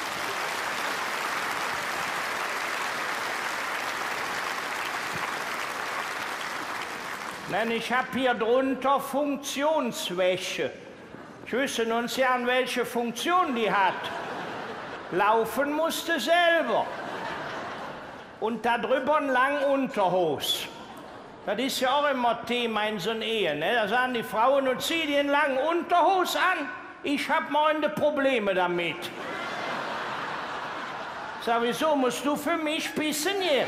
Nein, ich habe hier drunter Funktionswäsche. Ich wüsste uns ja, an welche Funktion die hat. Laufen musste selber. Und da drüber ein langen Unterhose. Das ist ja auch immer Thema in so einer Ehe. Ne? Da sagen die Frauen, und zieh dir einen langen Unterhose an. Ich hab meine Probleme damit. Sag, wieso musst du für mich pissen hier?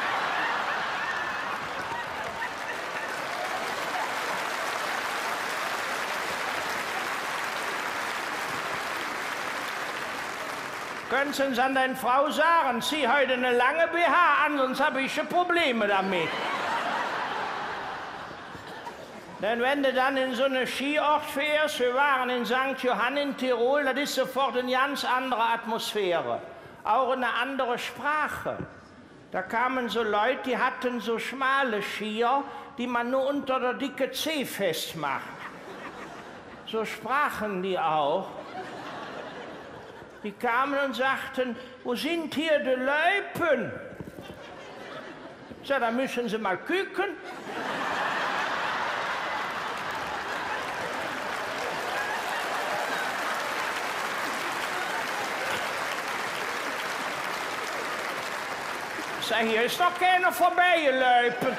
Können Sie es an deine Frau sagen, zieh heute eine lange B H an, sonst habe ich Probleme damit. Denn wenn du dann in so eine Skiort fährst, wir waren in Sankt Johann in Tirol, das ist sofort eine ganz andere Atmosphäre. Auch eine andere Sprache. Da kamen so Leute, die hatten so schmale Skier, die man nur unter der dicke Zeh festmacht. So sprachen die auch. Die kamen und sagten, wo sind hier die Löpen? Ich sag, da müssen Sie mal gucken. Ich sag, hier ist doch keiner vorbeigelaufen.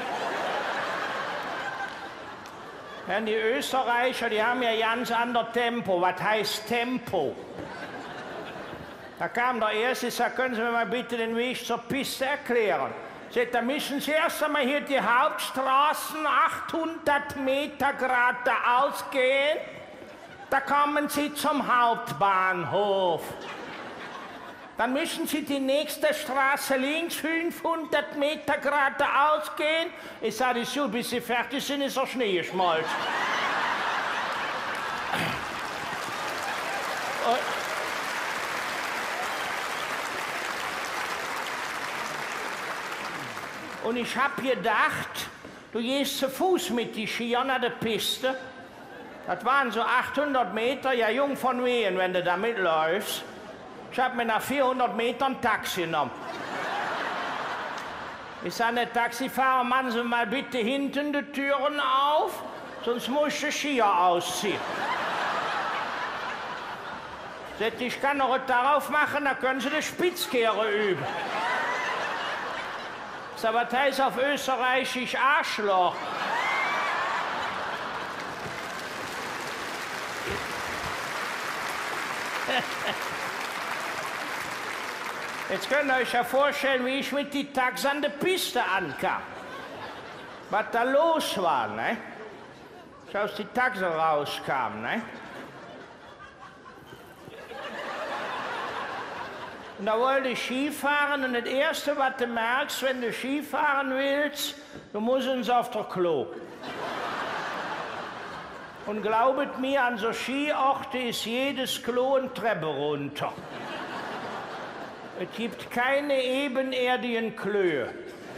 Ja, die Österreicher, die haben ja ganz anderes Tempo. Was heißt Tempo? Da kam der Erste, ich sag, können Sie mir mal bitte den Weg zur Piste erklären? Sagt, da müssen Sie erst einmal hier die Hauptstraßen achthundert Meter geradeaus gehen. Da kommen Sie zum Hauptbahnhof. Dann müssen Sie die nächste Straße links fünfhundert Meter geradeaus gehen. Ich sage, so, bis Sie fertig sind, ist der Schnee geschmolzen. Und ich hab gedacht, du gehst zu Fuß mit die Skiern an der Piste. Das waren so achthundert Meter, ja jung von wehen, wenn du da mitläufst. Ich hab mir nach vierhundert Metern ein Taxi genommen. Ich sag, der Taxifahrer, machen Sie mal bitte hinten die Türen auf, sonst muss ich die Skier ausziehen. Sagt, ich kann noch was darauf machen, da können Sie die Spitzkehre üben. Ich sag, was heißt auf Österreichisch Arschloch? Jetzt könnt ihr euch ja vorstellen, wie ich mit die Tax an der Piste ankam. Was da los war, ne? Ich aus die Taxe rauskam, ne? Und da wollte ich Skifahren und das Erste, was du merkst, wenn du Skifahren willst, du musst ins auf der Klo. Und glaubet mir, an so Skiorte ist jedes Klo eine Treppe runter. Es gibt keine ebenerdigen Klöhe.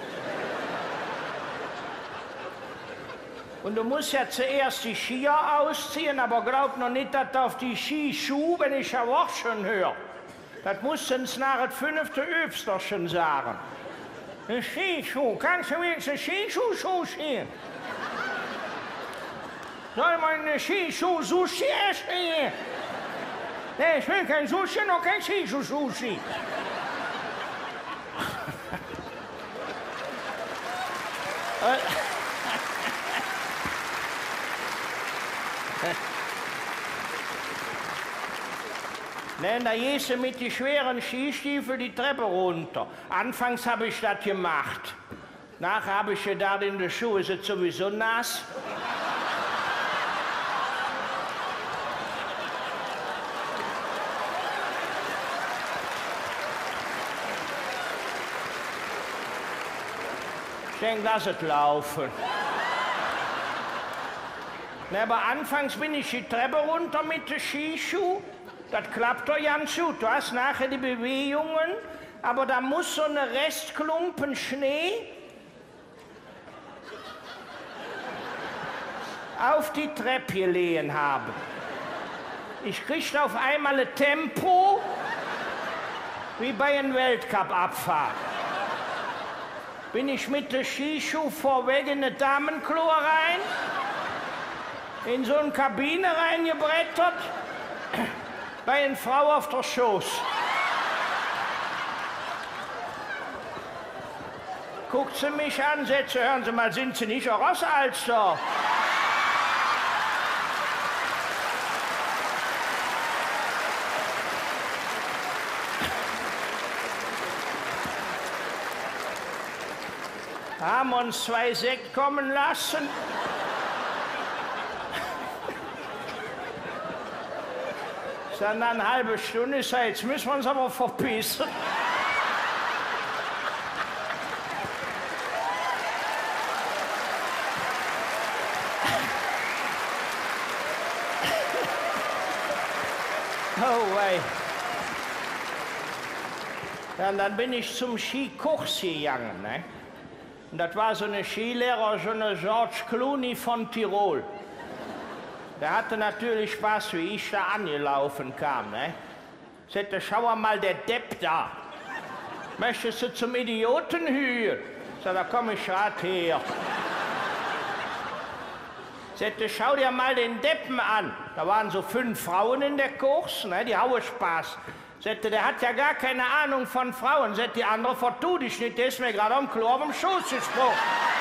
Und du musst ja zuerst die Skier ausziehen, aber glaub noch nicht, dass du auf die Skischuhe, wenn ich ja auch schon höre. Das musst du uns nach dem fünften Österchen sagen. Ein Skischuh, kannst du wenigstens Skischuh-Schuh schieben? Soll meine Skischuh-Sushi essen? Nee, ich will kein Sushi, noch kein Skischuh-Sushi. Nein, da gehst du mit die schweren Skistiefeln die Treppe runter. Anfangs habe ich das gemacht. Nachher habe ich gedacht, in der Schuhe ist es sowieso nass. Ich denke, lass es laufen. Na, aber anfangs bin ich die Treppe runter mit den Skischuhen. Das klappt doch ganz gut. Du hast nachher die Bewegungen, aber da muss so eine Restklumpen Schnee auf die Treppe gelegen haben. Ich kriegte auf einmal ein Tempo wie bei einem Weltcup-Abfahrt. Bin ich mit der Skischuh vorweg in eine Damenklo rein, in so eine Kabine reingebrettert, bei einer Frau auf der Schoß. Guckt sie mich an, sagt sie, hören Sie mal, sind Sie nicht auch aus Alster? Haben uns zwei Sekt kommen lassen. Dann eine halbe Stunde, ist jetzt müssen wir uns aber verpissen. Oh, wei. Ja, und dann bin ich zum Skikurs gegangen, ne? Und das war so eine Skilehrer, so eine George Clooney von Tirol. Der hatte natürlich Spaß, wie ich da angelaufen kam, ne? Sagte, schau mal, der Depp da. Möchtest du zum Idioten hüren? Sag, da komm ich grad her. Sagte, schau dir mal den Deppen an. Da waren so fünf Frauen in der Kurs, ne? Die hauen Spaß. Sagte, der hat ja gar keine Ahnung von Frauen. Sagte, die andere vertu dich nicht, der ist mir gerade am Klo auf dem Schoß gesprungen.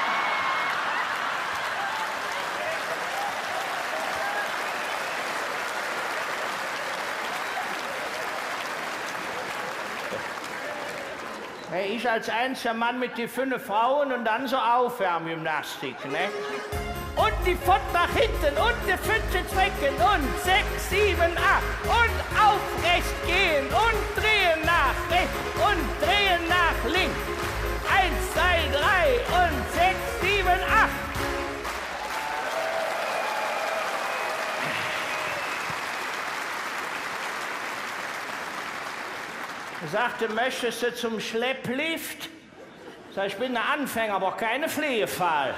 Hey, ich als einziger Mann mit die fünf Frauen und dann so Aufwärmgymnastik, ne? Und die Fott nach hinten und die Pfütze zwecken und sechs, sieben, acht und aufrecht gehen und drehen nach rechts und drehen nach links. Eins, zwei, drei und sechs, sieben, acht. Er sagte, möchtest du zum Schlepplift? Sag, ich bin ein Anfänger, aber keine Pflegefall.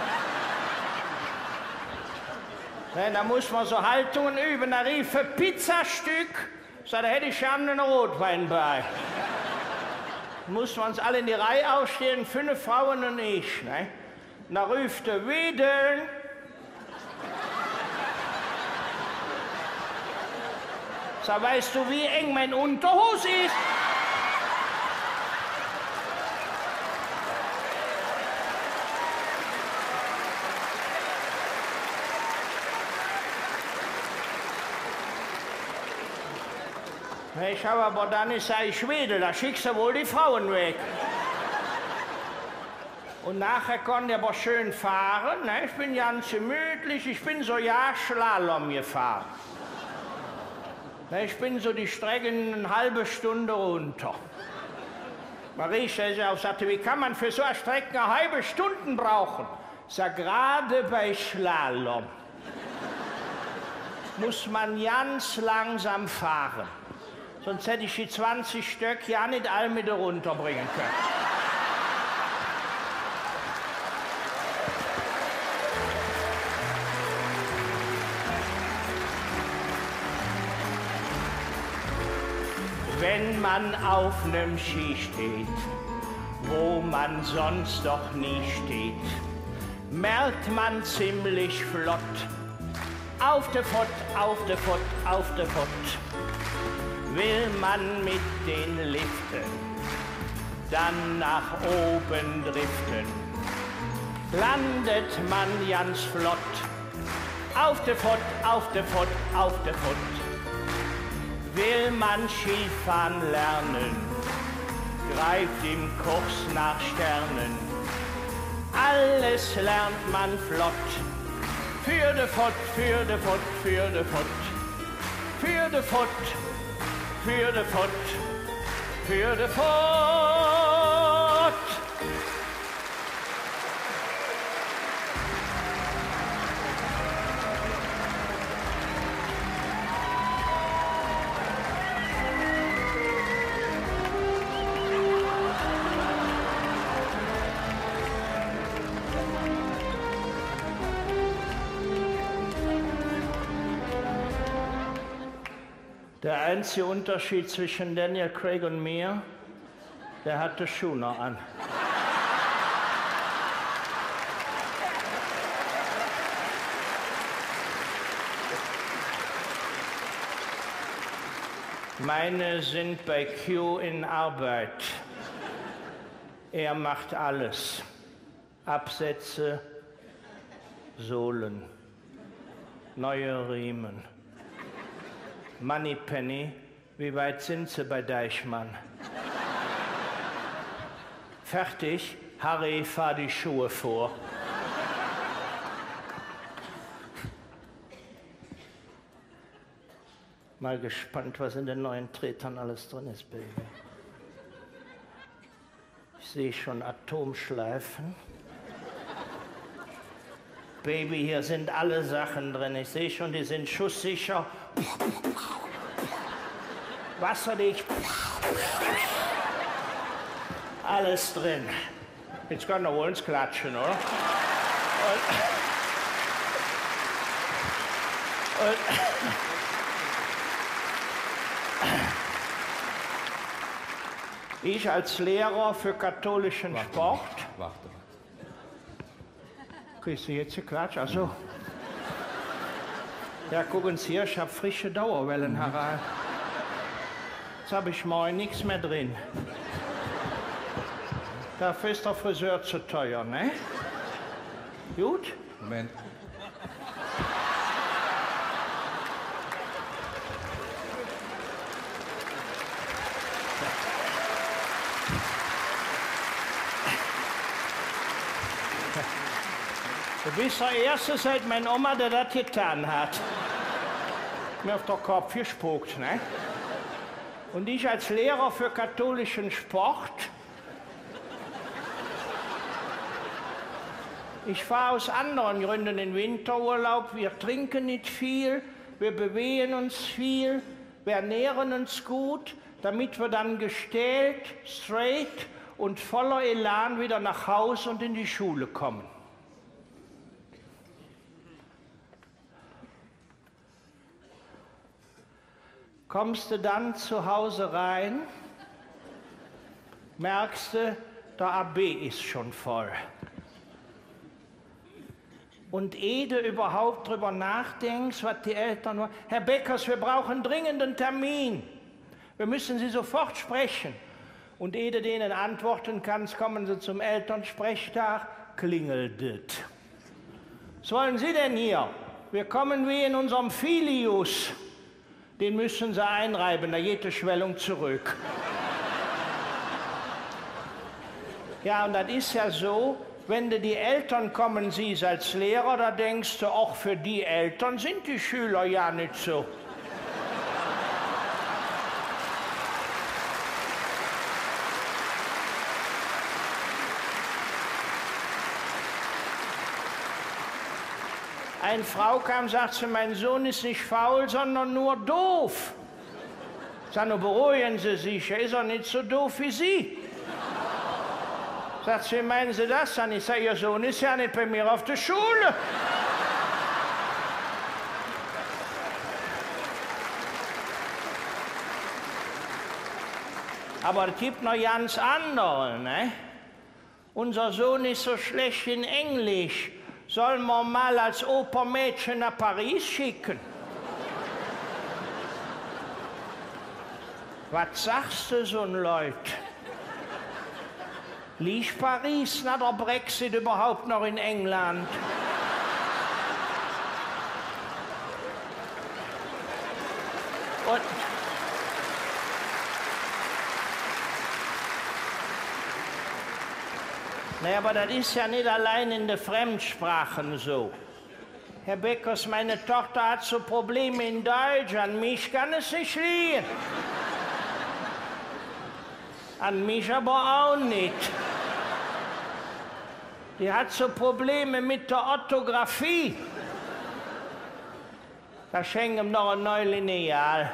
Ja, da muss man so Haltungen üben. Da rief er Pizzastück. Sag, da hätte ich ja einen Rotwein bei. Mussten wir uns alle in die Reihe ausstehen, fünf Frauen und ich. Ne? Und da rief er Wedeln. Sag, weißt du, wie eng mein Unterhose ist? Ich habe aber dann ist er Schwede, da schickst du wohl die Frauen weg. Und nachher konnte ich aber schön fahren. Ne? Ich bin ganz gemütlich, ich bin so ja Slalom gefahren. Ne? Ich bin so die Strecke eine halbe Stunde runter. Mariecha ist auf, sagte, wie kann man für so eine Strecke eine halbe Stunde brauchen? Sag, gerade bei Slalom muss man ganz langsam fahren. Sonst hätte ich die zwanzig Stück ja nicht alle mit runterbringen können. Wenn man auf nem Ski steht, wo man sonst doch nie steht, merkt man ziemlich flott, auf der Fott, auf der Fott, auf der Fott. Will man mit den Liften dann nach oben driften, landet man ganz flott. Auf der Fott, auf der Fott, auf der Fott. Will man Skifahren lernen, greift im Kurs nach Sternen. Alles lernt man flott. Für de Fott, für de Fott, für de Fott. Für de Fott, für de Fott, für de Fott. Der einzige Unterschied zwischen Daniel Craig und mir, der hatte Schuhe noch an. Meine sind bei Q in Arbeit. Er macht alles. Absätze, Sohlen, neue Riemen. Moneypenny, wie weit sind Sie bei Deichmann? Fertig, Harry, fahr die Schuhe vor. Mal gespannt, was in den neuen Tretern alles drin ist, Baby. Ich sehe schon Atomschleifen. Baby, hier sind alle Sachen drin. Ich sehe schon, die sind schusssicher. Wasserdicht. Alles drin. Jetzt können wir uns klatschen, oder? Und, und, ich als Lehrer für katholischen Warte, Sport. Warte. Kriegst du jetzt hier Klatsch? Ach so. Ja, gucken Sie hier, ich habe frische Dauerwellen, Harald. Jetzt habe ich morgen nichts mehr drin. Dafür ist der Friseur zu teuer, ne? Gut? Moment. Du bist der Erste seit meiner Oma, der das getan hat. Mir auf der Kopf gespuckt, ne? Und ich als Lehrer für katholischen Sport, ich fahre aus anderen Gründen in Winterurlaub. Wir trinken nicht viel, wir bewegen uns viel, wir ernähren uns gut, damit wir dann gestählt, straight und voller Elan wieder nach Hause und in die Schule kommen. Kommst du dann zu Hause rein, merkst du, der A B ist schon voll. Und ehe du überhaupt drüber nachdenkst, was die Eltern wollen. Herr Beckers, wir brauchen dringend einen Termin. Wir müssen Sie sofort sprechen. Und ehe du denen antworten kannst, kommen sie zum Elternsprechtag, klingelt es. Was wollen Sie denn hier? Wir kommen wie in unserem Filius. Den müssen Sie einreiben, da geht die Schwellung zurück. Ja, und das ist ja so, wenn du die Eltern kommen siehst als Lehrer, da denkst du, auch für die Eltern sind die Schüler ja nicht so. Eine Frau kam und sagte, mein Sohn ist nicht faul, sondern nur doof. Ich sage, beruhigen Sie sich, er ist doch nicht so doof wie Sie. Sagt sie, wie meinen Sie das dann? Ich sage, Ihr Sohn ist ja nicht bei mir auf der Schule. Aber es gibt noch ganz andere, ne? Unser Sohn ist so schlecht in Englisch. Sollen wir mal als Opermädchen nach Paris schicken? Was sagst du so ein Leut? Liegt Paris nach der Brexit überhaupt noch in England? Und naja, aber das ist ja nicht allein in den Fremdsprachen so. Herr Beckers, meine Tochter hat so Probleme in Deutsch, an mich kann es nicht liegen. An mich aber auch nicht. Die hat so Probleme mit der Orthographie. Da schenken noch ein neues Lineal.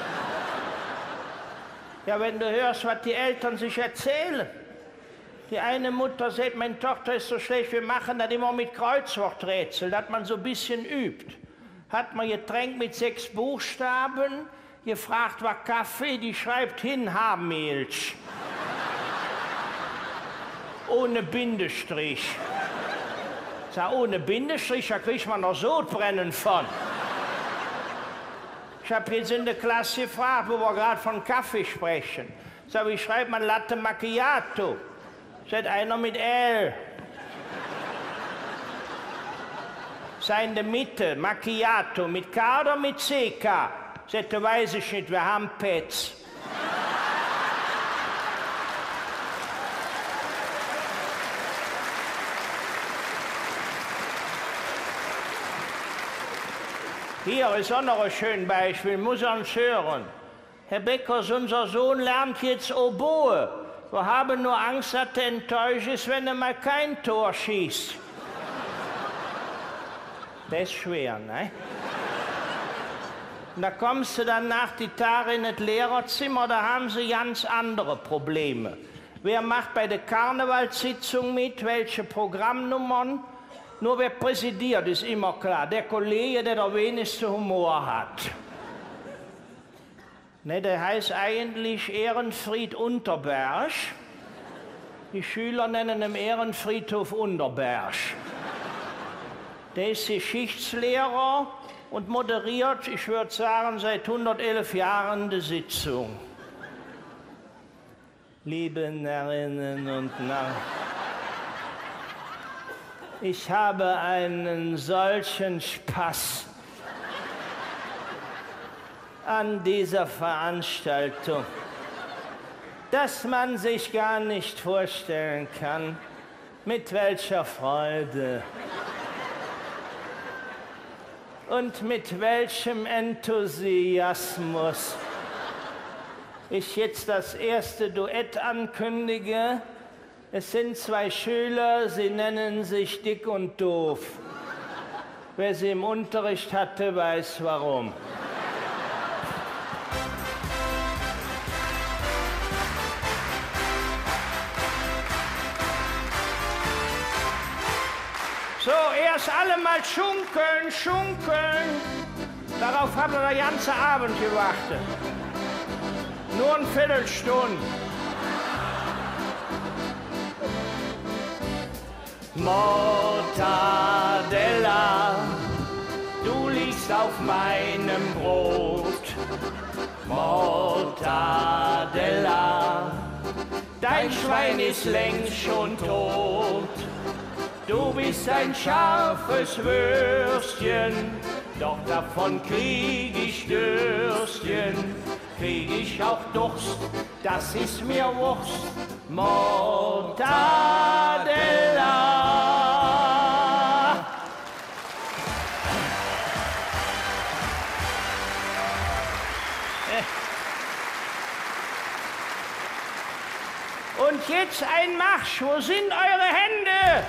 Ja, wenn du hörst, was die Eltern sich erzählen. Die eine Mutter sagt, meine Tochter ist so schlecht, wir machen das immer mit Kreuzworträtsel, dass man so ein bisschen übt. Hat man Getränk mit sechs Buchstaben, gefragt, was Kaffee, die schreibt hin, Haarmilch. Ohne Bindestrich. Sag, ohne Bindestrich, da kriegt man doch Sodbrennen von. Ich habe jetzt in der Klasse gefragt, wo wir gerade von Kaffee sprechen. Sag, wie schreibt man Latte Macchiato? Sagt einer mit L. Sei in der Mitte, Macchiato, mit K oder mit C K? Sagt, da weiß ich nicht, wir haben Pets. Hier ist auch noch ein schönes Beispiel, muss er uns hören. Herr Beckers, unser Sohn lernt jetzt Oboe. Wir haben nur Angst, dass er enttäuscht ist, wenn er mal kein Tor schießt. Das ist schwer, ne? Und da kommst du dann nach die Tage in das Lehrerzimmer, da haben sie ganz andere Probleme. Wer macht bei der Karnevalssitzung mit, welche Programmnummern? Nur wer präsidiert, ist immer klar. Der Kollege, der der wenigste Humor hat. Ne, der heißt eigentlich Ehrenfried Unterberg. Die Schüler nennen ihn Ehrenfriedhof Unterberg. Der ist Geschichtslehrer und moderiert, ich würde sagen, seit hundertelf Jahren die Sitzung. Liebe Narrinnen und Narren, ich habe einen solchen Spaß an dieser Veranstaltung, dass man sich gar nicht vorstellen kann, mit welcher Freude und mit welchem Enthusiasmus ich jetzt das erste Duett ankündige. Es sind zwei Schüler, sie nennen sich Dick und Doof. Wer sie im Unterricht hatte, weiß warum. So, erst alle mal schunkeln, schunkeln. Darauf hat er den ganzen Abend gewartet. Nur eine Viertelstunde. Mortadella, du liegst auf meinem Brot. Mortadella, dein Schwein ist längst schon tot. Du bist ein scharfes Würstchen, doch davon krieg ich Dürstchen. Krieg ich auch Durst, das ist mir Wurst. Mortadella. Und jetzt ein Marsch, wo sind eure Hände?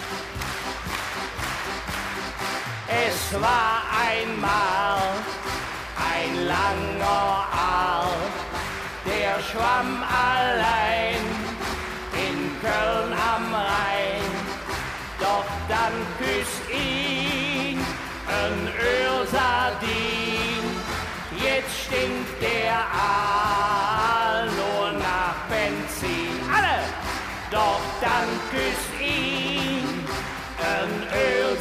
Es war einmal ein langer Aal, der schwamm allein in Köln am Rhein. Doch dann küsst ihn ein Ölsardin. Jetzt stinkt der Aal nur nach Benzin. Alle! Doch dann küsst ihn ein Ölsardin.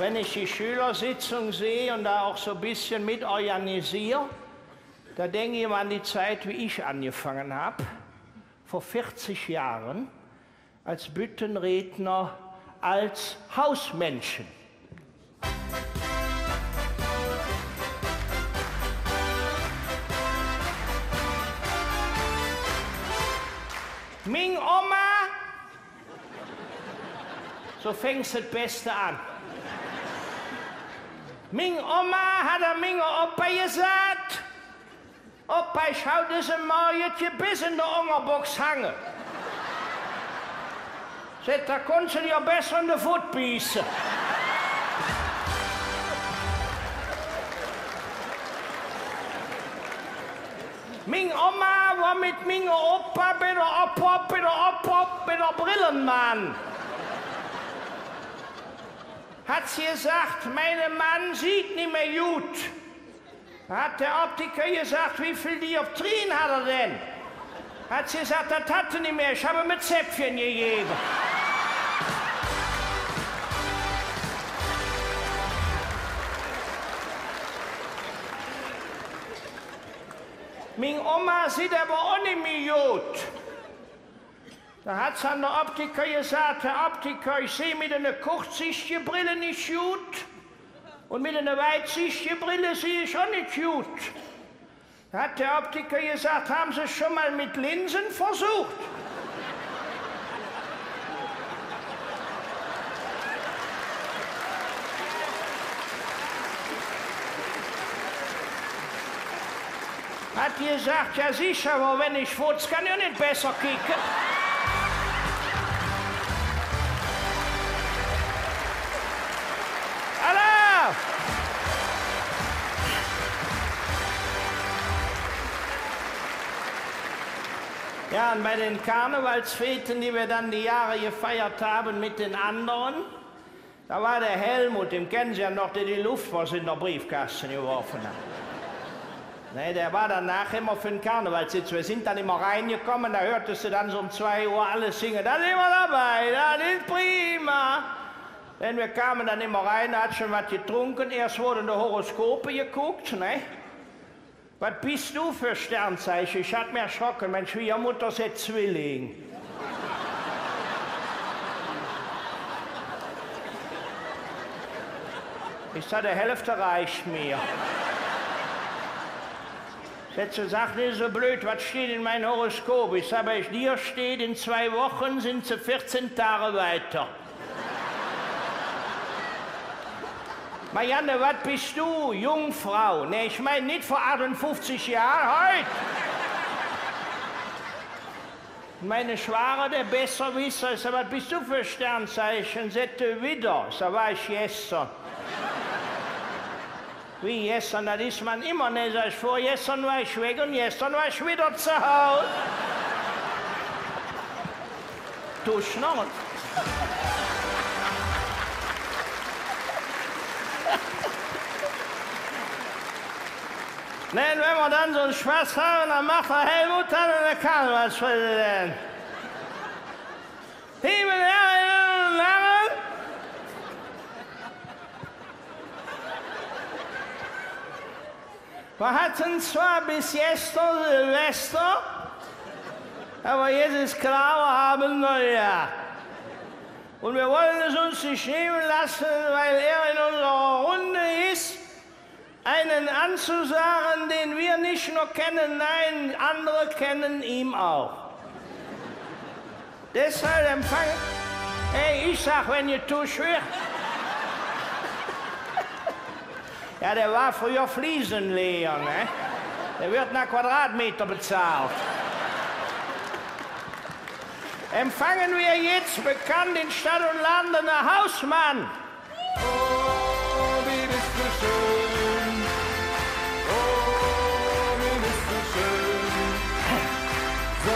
wenn ich die Schülersitzung sehe und da auch so ein bisschen mit organisiere, da denke ich immer an die Zeit, wie ich angefangen habe, vor vierzig Jahren, als Büttenredner, als Hausmenschen. Ming Oma, so fängst das Beste an. Ming Oma hat er Ming Opa gesagt, Opa, ich hau diese Marjetje bis in der Ungerbox hange. Sagt, da konntest du dir besser in den Fuß beißen. Ming Oma war mit Ming Opa bei der Opa, bei der Opa, bei der Brillenmann. Hat sie gesagt, mein Mann sieht nicht mehr gut. Da hat der Optiker gesagt, wie viel Dioptrien hat er denn? Hat sie gesagt, das hat er nicht mehr, ich habe mit Zäpfchen gegeben. Ming Oma sieht aber auch nicht mehr gut. Da hat es an der Optiker gesagt, Herr Optiker, ich sehe mit einer kurzsichtigen Brille nicht gut und mit einer weitsichtigen Brille sehe ich auch nicht gut. Da hat der Optiker gesagt, haben Sie es schon mal mit Linsen versucht? Hat gesagt, ja sicher, aber wenn ich furz, kann ich nicht besser kicken. Hallo! Ja, und bei den Karnevalsfeten, die wir dann die Jahre gefeiert haben mit den anderen, da war der Helmut, den kennen Sie ja noch, der die Luftwaffe in der Briefkasten geworfen hat. Nee, der war danach immer für den Karnevalssitz. Wir sind dann immer reingekommen, da hörtest du dann so um zwei Uhr alles singen. Da sind wir dabei, das ist prima. Denn wir kamen dann immer rein, da hat schon was getrunken. Erst wurden die Horoskope geguckt, ne? Was bist du für Sternzeichen? Ich hatte mir erschrocken, meine Schwiegermutter ist Zwilling. Ich sage, die Hälfte reicht mir. Sätze sagt, nicht so blöd, was steht in meinem Horoskop? Ich sage, bei dir steht, in zwei Wochen sind sie vierzehn Tage weiter. Marianne, was bist du? Jungfrau. Ne, ich meine nicht vor achtundfünfzig Jahren, heute. Meine Schware, der Besserwisser, ich sage, was bist du für Sternzeichen? Sätze, wieder. So war ich gestern. Wie gestern, das ist man immer nicht. Sag ich, vor gestern war ich weg und gestern war ich wieder zu Hause. Du Schnorren. Nein, wenn wir dann so einen Spaß haben, dann macht der Helmut dann der Karnevalspräsident. Liebe Herren und Herren, wir hatten zwar bis gestern Silvester, aber jetzt ist klar, wir haben Neujahr. Und wir wollen es uns nicht nehmen lassen, weil er in unserer Runde ist, einen anzusagen, den wir nicht nur kennen, nein, andere kennen ihn auch. Deshalb empfangen, hey, ich sag, wenn ihr tusch wird. Ja, der war früher Fliesenleger, ne? Der wird nach Quadratmeter bezahlt. Empfangen wir jetzt bekannt in Stadt und Land den Hausmann. Oh, wie bist du schön. Oh, wie bist du schön. So.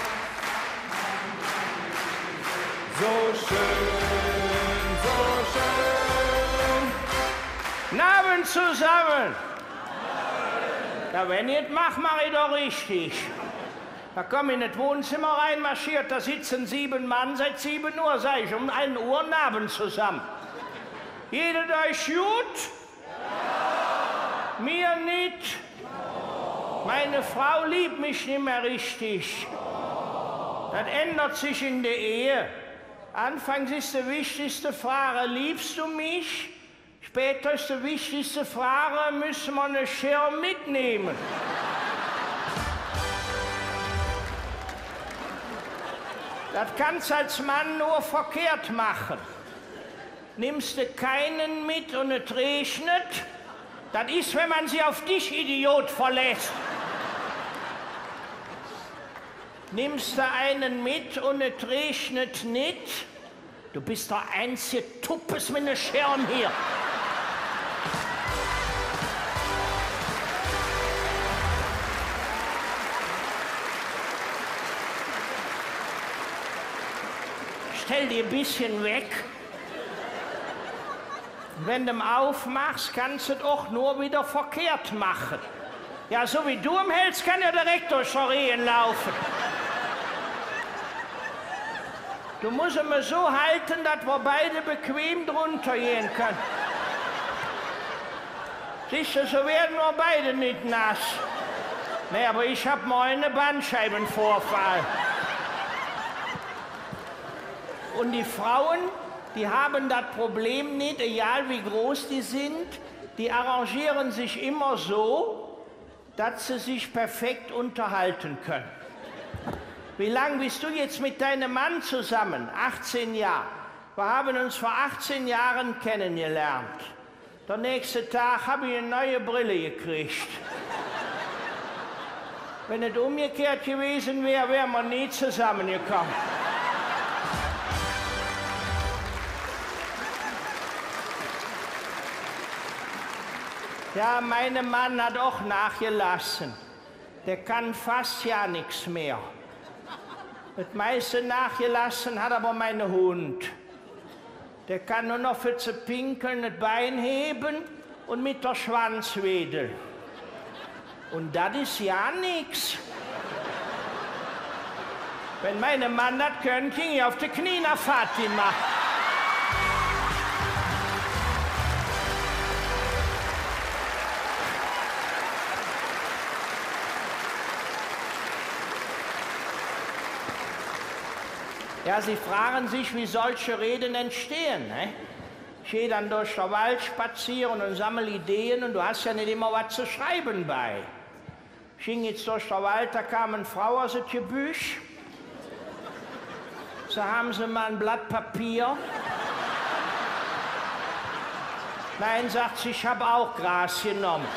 So schön, so schön. Guten Abend zusammen. Ja, wenn ihr es macht, mach ich doch richtig. Da komm in das Wohnzimmer reinmarschiert, da sitzen sieben Mann seit sieben Uhr, sag ich, um ein Uhr Abend zusammen. Geht es euch gut? Ja. Mir nicht. Ja. Meine Frau liebt mich nicht mehr richtig. Ja. Das ändert sich in der Ehe. Anfangs ist die wichtigste Frage, liebst du mich? Später ist die wichtigste Frage, müssen wir eine Schere mitnehmen? Das kannst du als Mann nur verkehrt machen. Nimmst du keinen mit und es regnet, das ist, wenn man sie auf dich, Idiot, verlässt. Nimmst du einen mit und es regnet nicht, du bist der einzige Tuppes mit einem Schirm hier. Stell dir ein bisschen weg. Wenn du ihn aufmachst, kannst du es auch nur wieder verkehrt machen. Ja, so wie du ihn hältst, kann er direkt durch die Rehen laufen. Du musst ihn so halten, dass wir beide bequem drunter gehen können. Siehst du, so werden wir beide nicht nass. Nee, aber ich hab mal einen Bandscheibenvorfall. Und die Frauen, die haben das Problem nicht, egal wie groß die sind, die arrangieren sich immer so, dass sie sich perfekt unterhalten können. Wie lange bist du jetzt mit deinem Mann zusammen? achtzehn Jahre. Wir haben uns vor achtzehn Jahren kennengelernt. Der nächste Tag habe ich eine neue Brille gekriegt. Wenn es umgekehrt gewesen wäre, wären wir nie zusammengekommen. Ja, mein Mann hat auch nachgelassen. Der kann fast ja nichts mehr. Das meiste nachgelassen hat aber mein Hund. Der kann nur noch für zu pinkeln das Bein heben und mit der Schwanz wedeln. Und das ist ja nichts. Wenn mein Mann das könnte, ging ich auf die Knie nach Fatima. Ja, Sie fragen sich, wie solche Reden entstehen. Ne? Ich gehe dann durch den Wald spazieren und sammle Ideen und du hast ja nicht immer was zu schreiben bei. Ich ging jetzt durch den Wald, da kam eine Frau aus dem Gebüsch. So haben sie mal ein Blatt Papier. Nein, sagt sie, ich habe auch Gras genommen.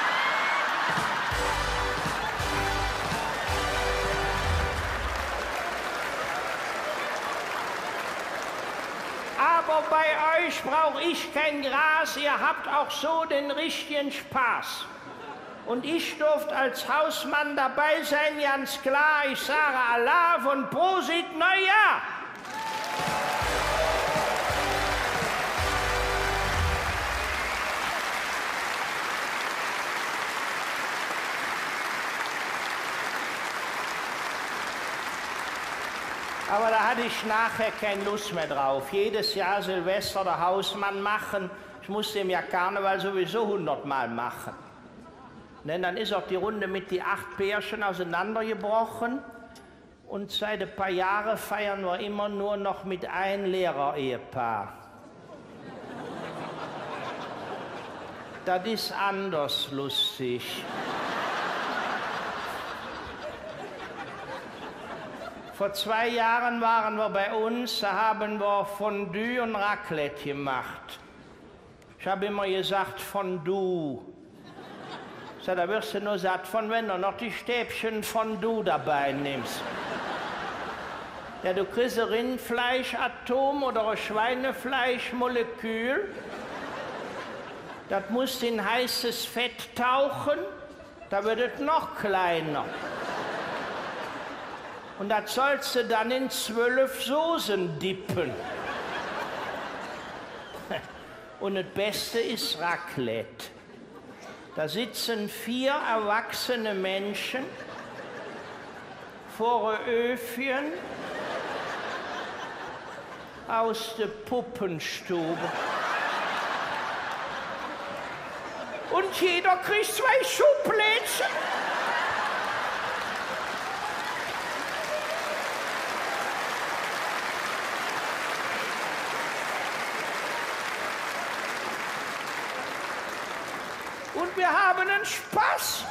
Aber bei euch brauche ich kein Gras, ihr habt auch so den richtigen Spaß. Und ich durfte als Hausmann dabei sein, ganz klar. Ich sage Allah und Prosit, na ja. Aber da hatte ich nachher keine Lust mehr drauf. Jedes Jahr Silvester der Hausmann machen. Ich musste ihm ja Karneval sowieso hundertmal machen. Denn dann ist auch die Runde mit die acht Pärchen auseinandergebrochen. Und seit ein paar Jahren feiern wir immer nur noch mit einem Lehrer-Ehepaar. Das ist anders lustig. Vor zwei Jahren waren wir bei uns, da haben wir Fondue und Raclette gemacht. Ich habe immer gesagt, Fondue. So, da wirst du nur satt von, wenn du noch die Stäbchen Fondue dabei nimmst. Ja, du kriegst ein Rindfleischatom oder ein Schweinefleischmolekül. Das muss in heißes Fett tauchen, da wird es noch kleiner. Und das sollst du dann in zwölf Soßen dippen. Und das Beste ist Raclette. Da sitzen vier erwachsene Menschen vor einem Öfchen aus der Puppenstube. Und jeder kriegt zwei Schublädchen. Und wir haben einen Spaß.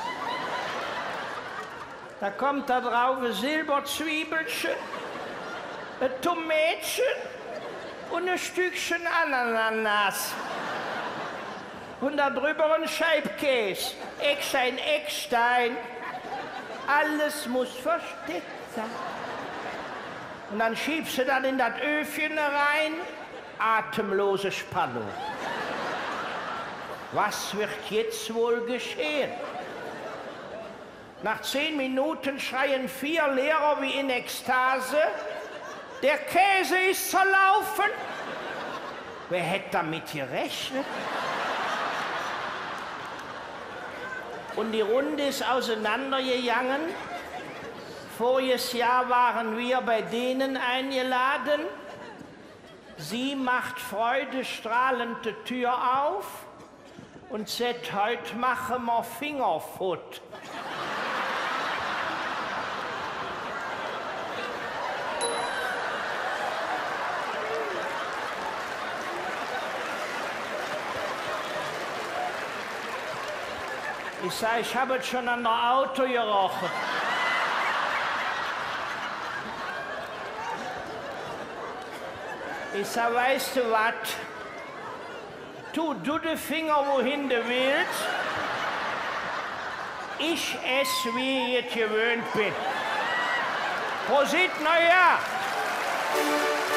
Da kommt da drauf ein Silberzwiebelchen, ein Tomätchen und ein Stückchen Ananas. Und da drüber ein Scheibkäse, Eckstein, Eckstein. Alles muss versteckt sein. Und dann schiebst du dann in das Öfchen rein, atemlose Spannung. Was wird jetzt wohl geschehen? Nach zehn Minuten schreien vier Lehrer wie in Ekstase, der Käse ist zerlaufen. Wer hätte damit gerechnet? Und die Runde ist auseinandergegangen. Voriges Jahr waren wir bei denen eingeladen. Sie macht freudestrahlend die Tür auf und sagt, heute machen wir Fingerfood. Ich sag, ich habe es schon an der Auto gerochen. Ich sag, weißt du was? Tu du den Finger, wohin du willst. Ich esse, wie ich es gewöhnt bin. Prosit, Neujahr!